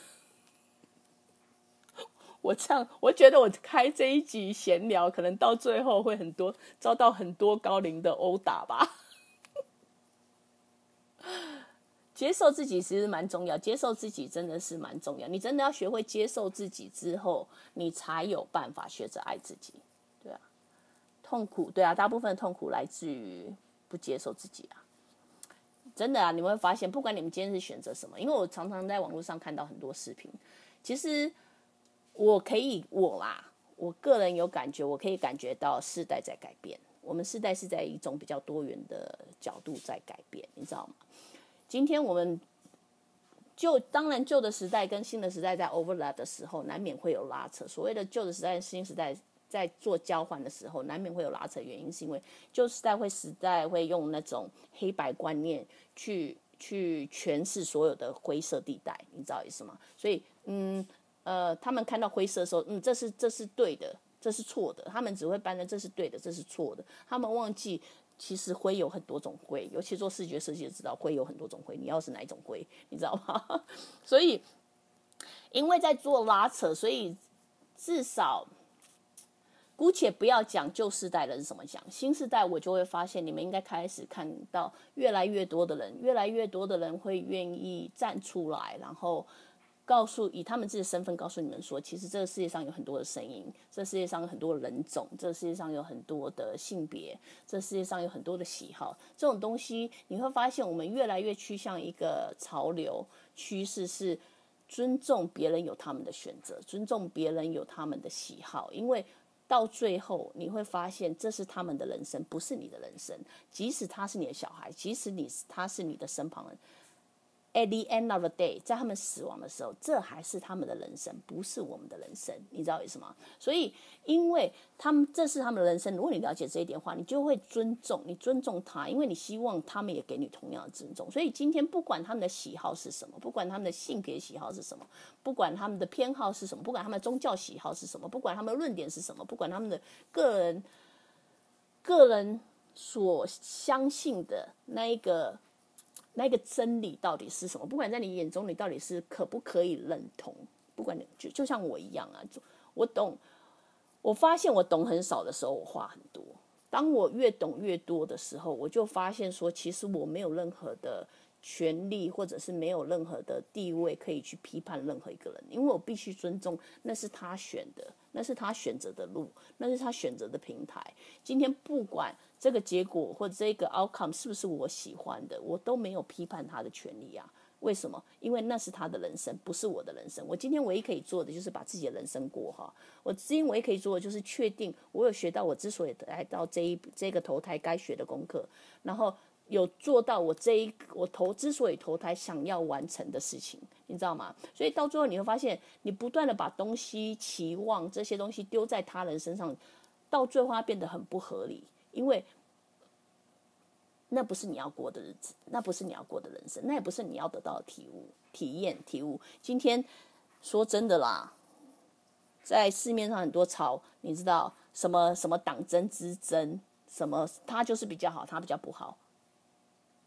我觉得我开这一集闲聊，可能到最后会遭到很多高龄的殴打吧。接受自己其实蛮重要，接受自己真的是蛮重要。你真的要学会接受自己之后，你才有办法学着爱自己。对啊，痛苦，对啊，大部分的痛苦来自于不接受自己啊。真的啊，你们会发现，不管你们今天是选择什么，因为我常常在网络上看到很多视频，其实。我个人有感觉，我可以感觉到世代在改变。我们世代是在一种比较多元的角度在改变，你知道吗？今天我们当然旧的时代跟新的时代在 overlap 的时候，难免会有拉扯。所谓的旧的时代、新时代在做交换的时候，难免会有拉扯。原因是因为旧时代会用那种黑白观念去诠释所有的灰色地带，你知道意思吗？所以他们看到灰色的时候，这是对的，这是错的，他们只会搬的这是对的，这是错的，他们忘记其实灰有很多种灰，尤其做视觉设计就知道灰有很多种灰，你要是哪一种灰，你知道吗？所以因为在做拉扯，所以至少姑且不要讲旧世代的人怎么讲，新世代我就会发现你们应该开始看到越来越多的人会愿意站出来，然后以他们自己的身份告诉你们说，其实这个世界上有很多的声音，这世界上有很多人种，这世界上有很多的性别，这世界上有很多的喜好，这种东西你会发现我们越来越趋向一个潮流趋势，是尊重别人有他们的选择，尊重别人有他们的喜好，因为到最后你会发现这是他们的人生，不是你的人生，即使他是你的小孩，即使他是你的身旁人，at the end of the day， 在他们死亡的时候，这还是他们的人生，不是我们的人生，你知道为什么？所以，因为这是他们的人生，如果你了解这一点的话，你就会尊重他，因为你希望他们也给你同样的尊重。所以今天不管他们的喜好是什么，不管他们的性别喜好是什么，不管他们的偏好是什么，不管他们的宗教喜好是什么，不管他们的论点是什么，不管他们的个人所相信的那一个真理到底是什么？不管在你眼中，你到底是可不可以认同？不管你就像我一样啊，我发现我懂很少的时候，我话很多。当我越懂越多的时候，我就发现说，其实我没有任何的权利，或者是没有任何的地位可以去批判任何一个人，因为我必须尊重那是他选的，那是他选择的路，那是他选择的平台。今天不管这个结果或者这个 outcome 是不是我喜欢的，我都没有批判他的权利啊。为什么？因为那是他的人生，不是我的人生。我今天唯一可以做的就是把自己的人生过好。我今天唯一可以做的就是确定我有学到我之所以来到这个投胎该学的功课，然后有做到我之所以投胎想要完成的事情，你知道吗？所以到最后你会发现，你不断的把东西期望这些东西丢在他人身上，到最后它变得很不合理，因为那不是你要过的日子，那不是你要过的人生，那也不是你要得到的体悟。今天说真的啦，在市面上很多吵，你知道什么党争之争，什么他就是比较好，他比较不好。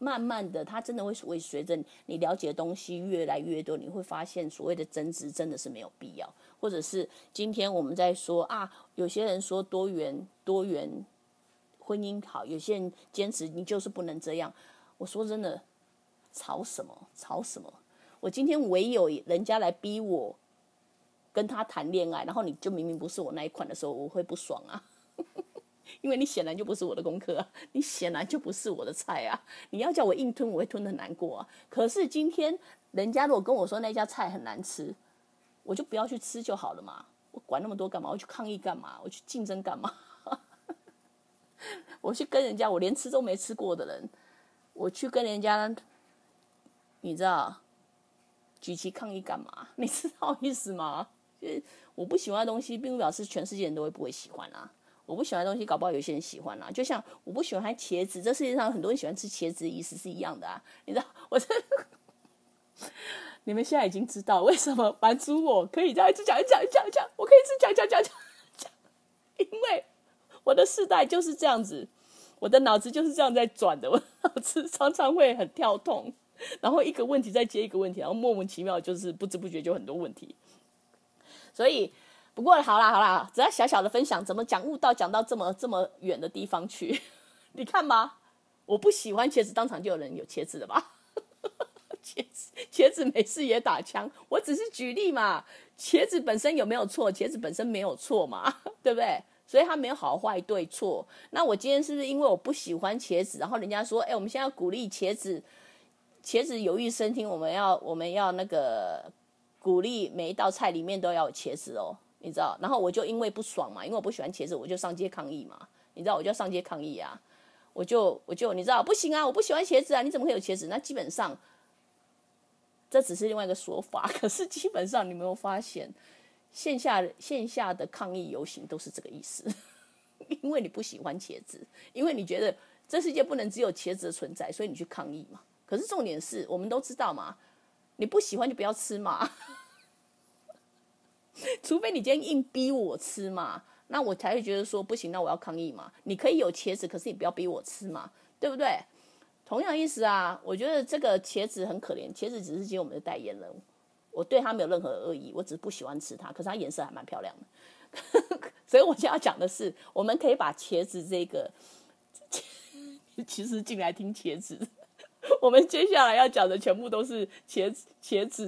慢慢的，它真的会随着你了解的东西越来越多，你会发现所谓的争执真的是没有必要。或者是今天我们在说啊，有些人说多元婚姻好，有些人坚持你就是不能这样。我说真的，吵什么？我今天唯有人家来逼我跟他谈恋爱，然后你就明明不是我那一款的时候，我会不爽啊。因为你显然就不是我的功课啊，你显然就不是我的菜啊。你要叫我硬吞，我会吞得很难过啊。可是今天人家如果跟我说那家菜很难吃，我就不要去吃就好了嘛。我管那么多干嘛？我去抗议干嘛？我去竞争干嘛？我去跟人家我连吃都没吃过的人，我去跟人家，你知道，举旗抗议干嘛？你知道意思吗？就是我不喜欢的东西，并不表示全世界人都不会喜欢啊。我不喜欢的东西，搞不好有些人喜欢啊。就像我不喜欢茄子，这世界上很多人喜欢吃茄子的意思是一样的啊。你知道，你们现在已经知道为什么满足我可以这样一直讲，我可以一直讲，因为我的世代就是这样子，我的脑子就是这样在转的，我的脑子常常会很跳动，然后一个问题再接一个问题，然后莫名其妙就是不知不觉就很多问题，所以。不过好啦，只要小小的分享，怎么讲悟道讲到这么远的地方去？你看吧，我不喜欢茄子，当场就有人有茄子的吧？茄子没事也打枪，我只是举例嘛。茄子本身有没有错？茄子本身没有错嘛，对不对？所以它没有好坏对错。那我今天是不是因为我不喜欢茄子，然后人家说，我们现在要鼓励茄子有益身体，我们要那个鼓励每一道菜里面都要有茄子哦。你知道，然后我就因为不爽嘛，因为我不喜欢茄子，我就上街抗议嘛。你知道，我就上街抗议啊，我就你知道，不行啊，我不喜欢茄子啊，你怎么会有茄子？那基本上这只是另外一个说法，可是基本上你没有发现，线下的抗议游行都是这个意思，因为你不喜欢茄子，因为你觉得这世界不能只有茄子的存在，所以你去抗议嘛。可是重点是我们都知道嘛，你不喜欢就不要吃嘛。除非你今天硬逼我吃嘛，那我才会觉得说不行，那我要抗议嘛。你可以有茄子，可是你不要逼我吃嘛，对不对？同样意思啊，我觉得这个茄子很可怜，茄子只是接我们的代言人，我对他没有任何恶意，我只是不喜欢吃它，可是它颜色还蛮漂亮的。所以我现在要讲的是，我们可以把茄子这个，其实进来听茄子，我们接下来要讲的全部都是茄子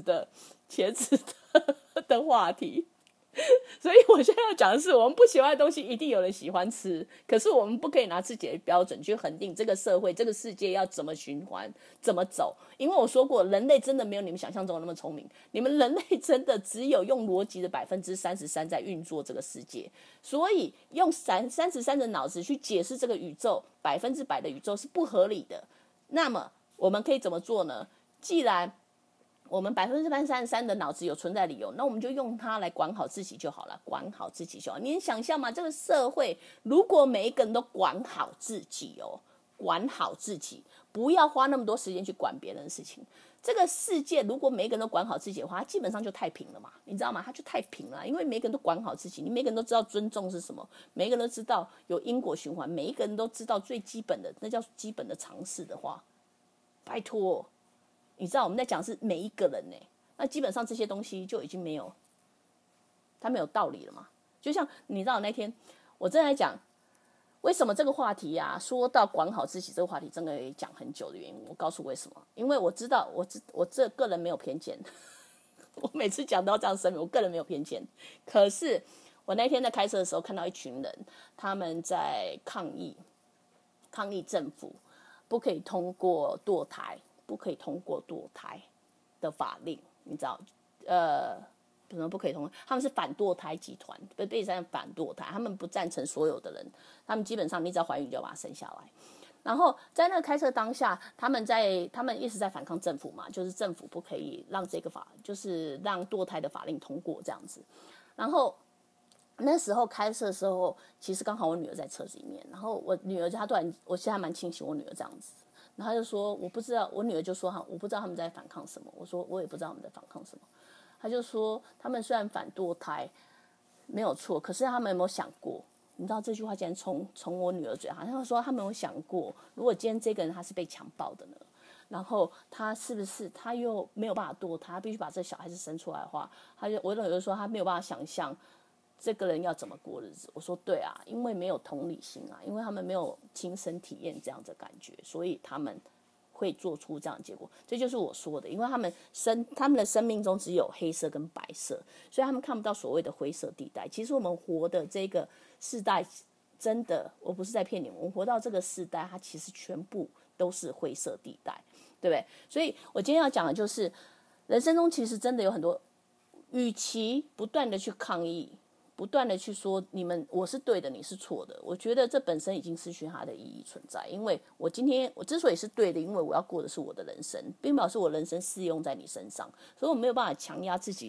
的话题。所以我现在要讲的是，我们不喜欢的东西一定有人喜欢吃，可是我们不可以拿自己的标准去恒定这个社会这个世界要怎么循环怎么走。因为我说过，人类真的没有你们想象中的那么聪明，你们人类真的只有用逻辑的33%在运作这个世界，所以用33%的脑子去解释这个宇宙100%的宇宙是不合理的。那么我们可以怎么做呢？既然我们33%的脑子有存在理由，那我们就用它来管好自己就好了，管好自己就好。你能想象吗？这个社会如果每一个人都管好自己哦，管好自己，不要花那么多时间去管别人的事情。这个世界如果每一个人都管好自己的话，它基本上就太平了嘛，你知道吗？它就太平了，因为每一个人都管好自己，你每个人都知道尊重是什么，每一个人都知道有因果循环，每一个人都知道最基本的，那叫基本的常识的话，拜托。你知道我们在讲是每一个人呢，那基本上这些东西就已经没有，它没有道理了嘛。就像你知道那天我正在讲为什么这个话题啊，说到管好自己这个话题真的可以讲很久的原因，我告诉为什么？因为我知道我这个人没有偏见，我每次讲都要这样声明，我个人没有偏见。可是我那天在开车的时候看到一群人，他们在抗议政府不可以通过堕胎。不可以通过堕胎的法令，你知道？为什么不可以通过？他们是反堕胎集团，被赞反堕胎，他们不赞成所有的人，他们基本上你只要怀孕就要把它生下来。然后在那个开车当下，他们一直在反抗政府嘛，就是政府不可以让这个就是让堕胎的法令通过这样子。然后那时候开车的时候，其实刚好我女儿在车子里面，然后我女儿她突然，我现在蛮庆幸我女儿这样子。然后他就说我不知道，我女儿就说我不知道他们在反抗什么。我说我也不知道他们在反抗什么。他就说他们虽然反堕胎没有错，可是他们有没有想过， 你知道这句话竟然从我女儿嘴上，她说她没有想过，如果今天这个人他是被强暴的呢？然后他是不是他又没有办法堕胎，必须把这小孩子生出来的话，我女儿就说她没有办法想象这个人要怎么过日子。我说对啊，因为没有同理心啊，因为他们没有亲身体验这样的感觉，所以他们会做出这样的结果。这就是我说的，因为他们的生命中只有黑色跟白色，所以他们看不到所谓的灰色地带。其实我们活的这个世代，真的，我不是在骗你们，我们活到这个世代，它其实全部都是灰色地带，对不对？所以我今天要讲的就是，人生中其实真的有很多，与其不断的去抗议，不断的去说我是对的，你是错的，我觉得这本身已经失去它的意义存在。因为我今天我之所以是对的，因为我要过的是我的人生，并不表示我人生适用在你身上，所以我没有办法强压自己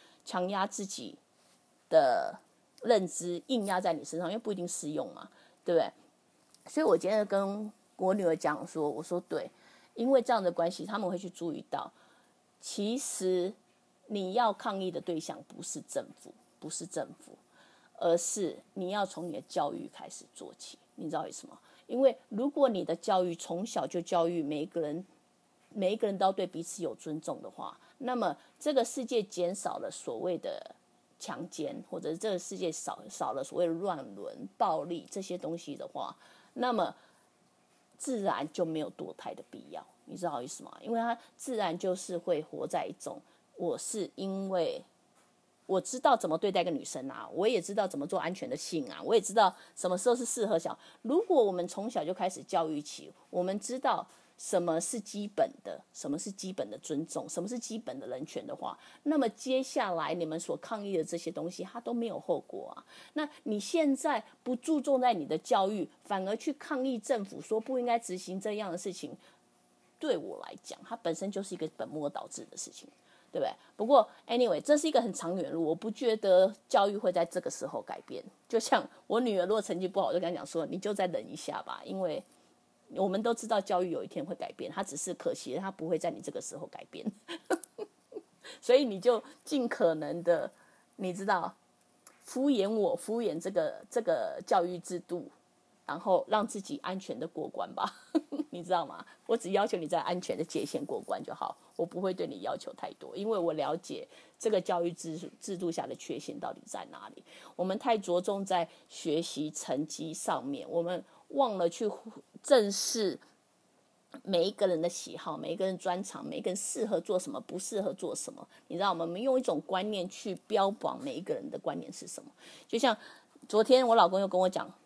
的认知硬压在你身上，因为不一定适用嘛，对不对？所以我今天跟我女儿讲说，我说对，因为这样的关系，他们会去注意到，其实你要抗议的对象不是政府，而是你要从你的教育开始做起。你知道为什么？因为如果你的教育从小就教育每一个人都要对彼此有尊重的话，那么这个世界减少了所谓的强奸，或者这个世界少了所谓的乱伦、暴力这些东西的话，那么自然就没有堕胎的必要。你知道意思吗？因为他自然就是会活在一种，我是因为我知道怎么对待一个女生啊，我也知道怎么做安全的性啊，我也知道什么时候是适合如果我们从小就开始教育起，我们知道什么是基本的，什么是基本的尊重，什么是基本的人权的话，那么接下来你们所抗议的这些东西，它都没有后果啊。那你现在不注重在你的教育，反而去抗议政府说不应该执行这样的事情，对我来讲，它本身就是一个本末倒置的事情，对不对？不过 anyway， 这是一个很长远的路，我不觉得教育会在这个时候改变。就像我女儿如果成绩不好，我就跟她讲说，你就再忍一下吧，因为我们都知道教育有一天会改变，它只是可惜它不会在你这个时候改变。所以你就尽可能的，你知道，敷衍这个教育制度，然后让自己安全的过关吧。你知道吗？我只要求你在安全的界限过关就好，我不会对你要求太多，因为我了解这个教育制度下的缺陷到底在哪里。我们太着重在学习成绩上面，我们忘了去正视每一个人的喜好，每一个人专长，每一个人适合做什么，不适合做什么。你知道吗？我们用一种观念去标榜每一个人的观念是什么。就像昨天我老公又跟我讲，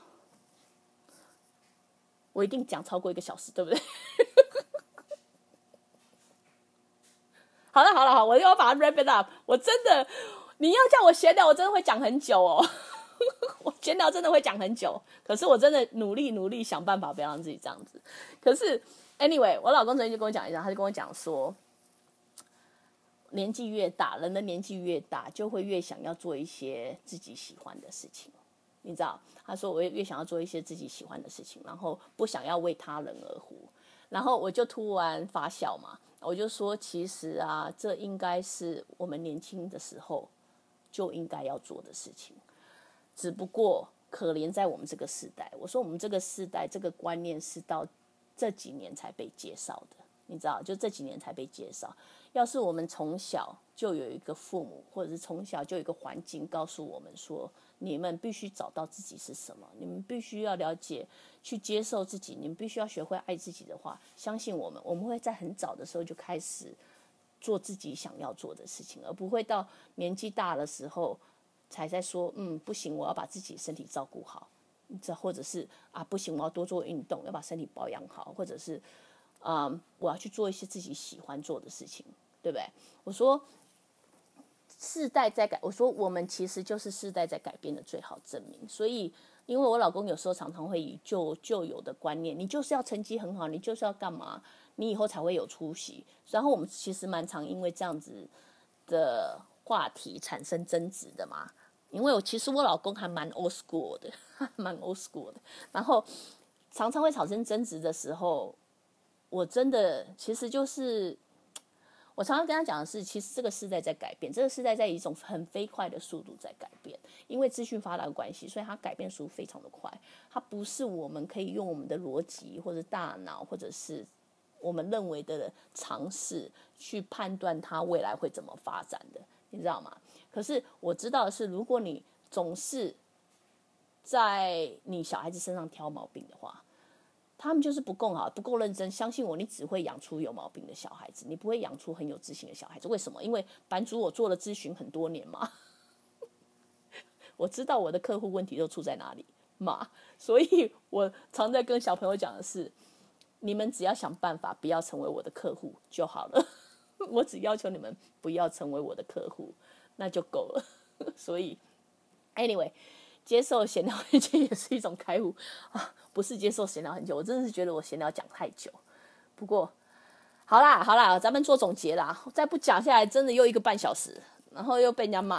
我一定讲超过1个小时，对不对？好了，我又要把它 wrap it up。我真的，你要叫我闲聊，我真的会讲很久哦。我闲聊真的会讲很久，可是我真的努力想办法不要让自己这样子。可是 anyway， 我老公昨天就跟我讲一下，他就跟我讲说，年纪越大，人的年纪越大，就会越想要做一些自己喜欢的事情。你知道，他说我越想要做一些自己喜欢的事情，然后不想要为他人而活。然后我就突然发笑嘛，我就说其实啊，这应该是我们年轻的时候就应该要做的事情，只不过可怜在我们这个时代。我说我们这个时代这个观念是到这几年才被介绍的，你知道，就这几年才被介绍。要是我们从小就有一个父母，或者是从小就有一个环境告诉我们说，你们必须找到自己是什么，你们必须要了解去接受自己，你们必须要学会爱自己的话，相信我们会在很早的时候就开始做自己想要做的事情，而不会到年纪大的时候才在说不行，我要把自己身体照顾好，或者是不行，我要多做运动，要把身体保养好，或者是我要去做一些自己喜欢做的事情，对不对？我说世代在改，我说我们其实就是世代在改变的最好证明。所以因为我老公有时候常常会以旧有的观念，你就是要成绩很好，你就是要干嘛，你以后才会有出息。然后我们其实蛮常因为这样子的话题产生争执的嘛。因为其实我老公还蛮 old school 的，蛮 old school 的，然后常常会产生争执的时候，我真的其实就是我常常跟他讲的是，其实这个时代在改变，这个时代在以一种很飞快的速度在改变，因为资讯发达的关系，所以它改变速度非常的快。它不是我们可以用我们的逻辑或者大脑或者是我们认为的常识去判断它未来会怎么发展的，你知道吗？可是我知道的是，如果你总是在你小孩子身上挑毛病的话，他们就是不够好，不够认真。相信我，你只会养出有毛病的小孩子，你不会养出很有自信的小孩子。为什么？因为版主我做了咨询很多年嘛，我知道我的客户问题都出在哪里嘛，所以我常在跟小朋友讲的是，你们只要想办法不要成为我的客户就好了。我只要求你们不要成为我的客户，那就够了。所以 ，anyway。接受闲聊很久也是一种开悟啊，不是接受闲聊很久，我真的是觉得我闲聊讲太久。不过，好啦，咱们做总结啦，再不讲下来，真的又1个半小时，然后又被人家骂。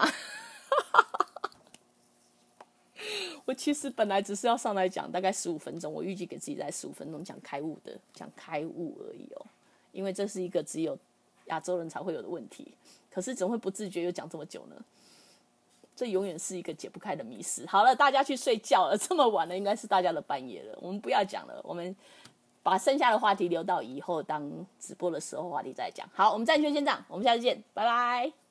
我其实本来只是要上来讲大概15分钟，我预计给自己在15分钟讲开悟而已哦，因为这是一个只有亚洲人才会有的问题，可是怎么会不自觉又讲这么久呢？这永远是一个解不开的迷思。好了，大家去睡觉了，这么晚了，应该是大家的半夜了。我们不要讲了，我们把剩下的话题留到以后当直播的时候话题再讲。好，我们暂时先这样，我们下次见，拜拜。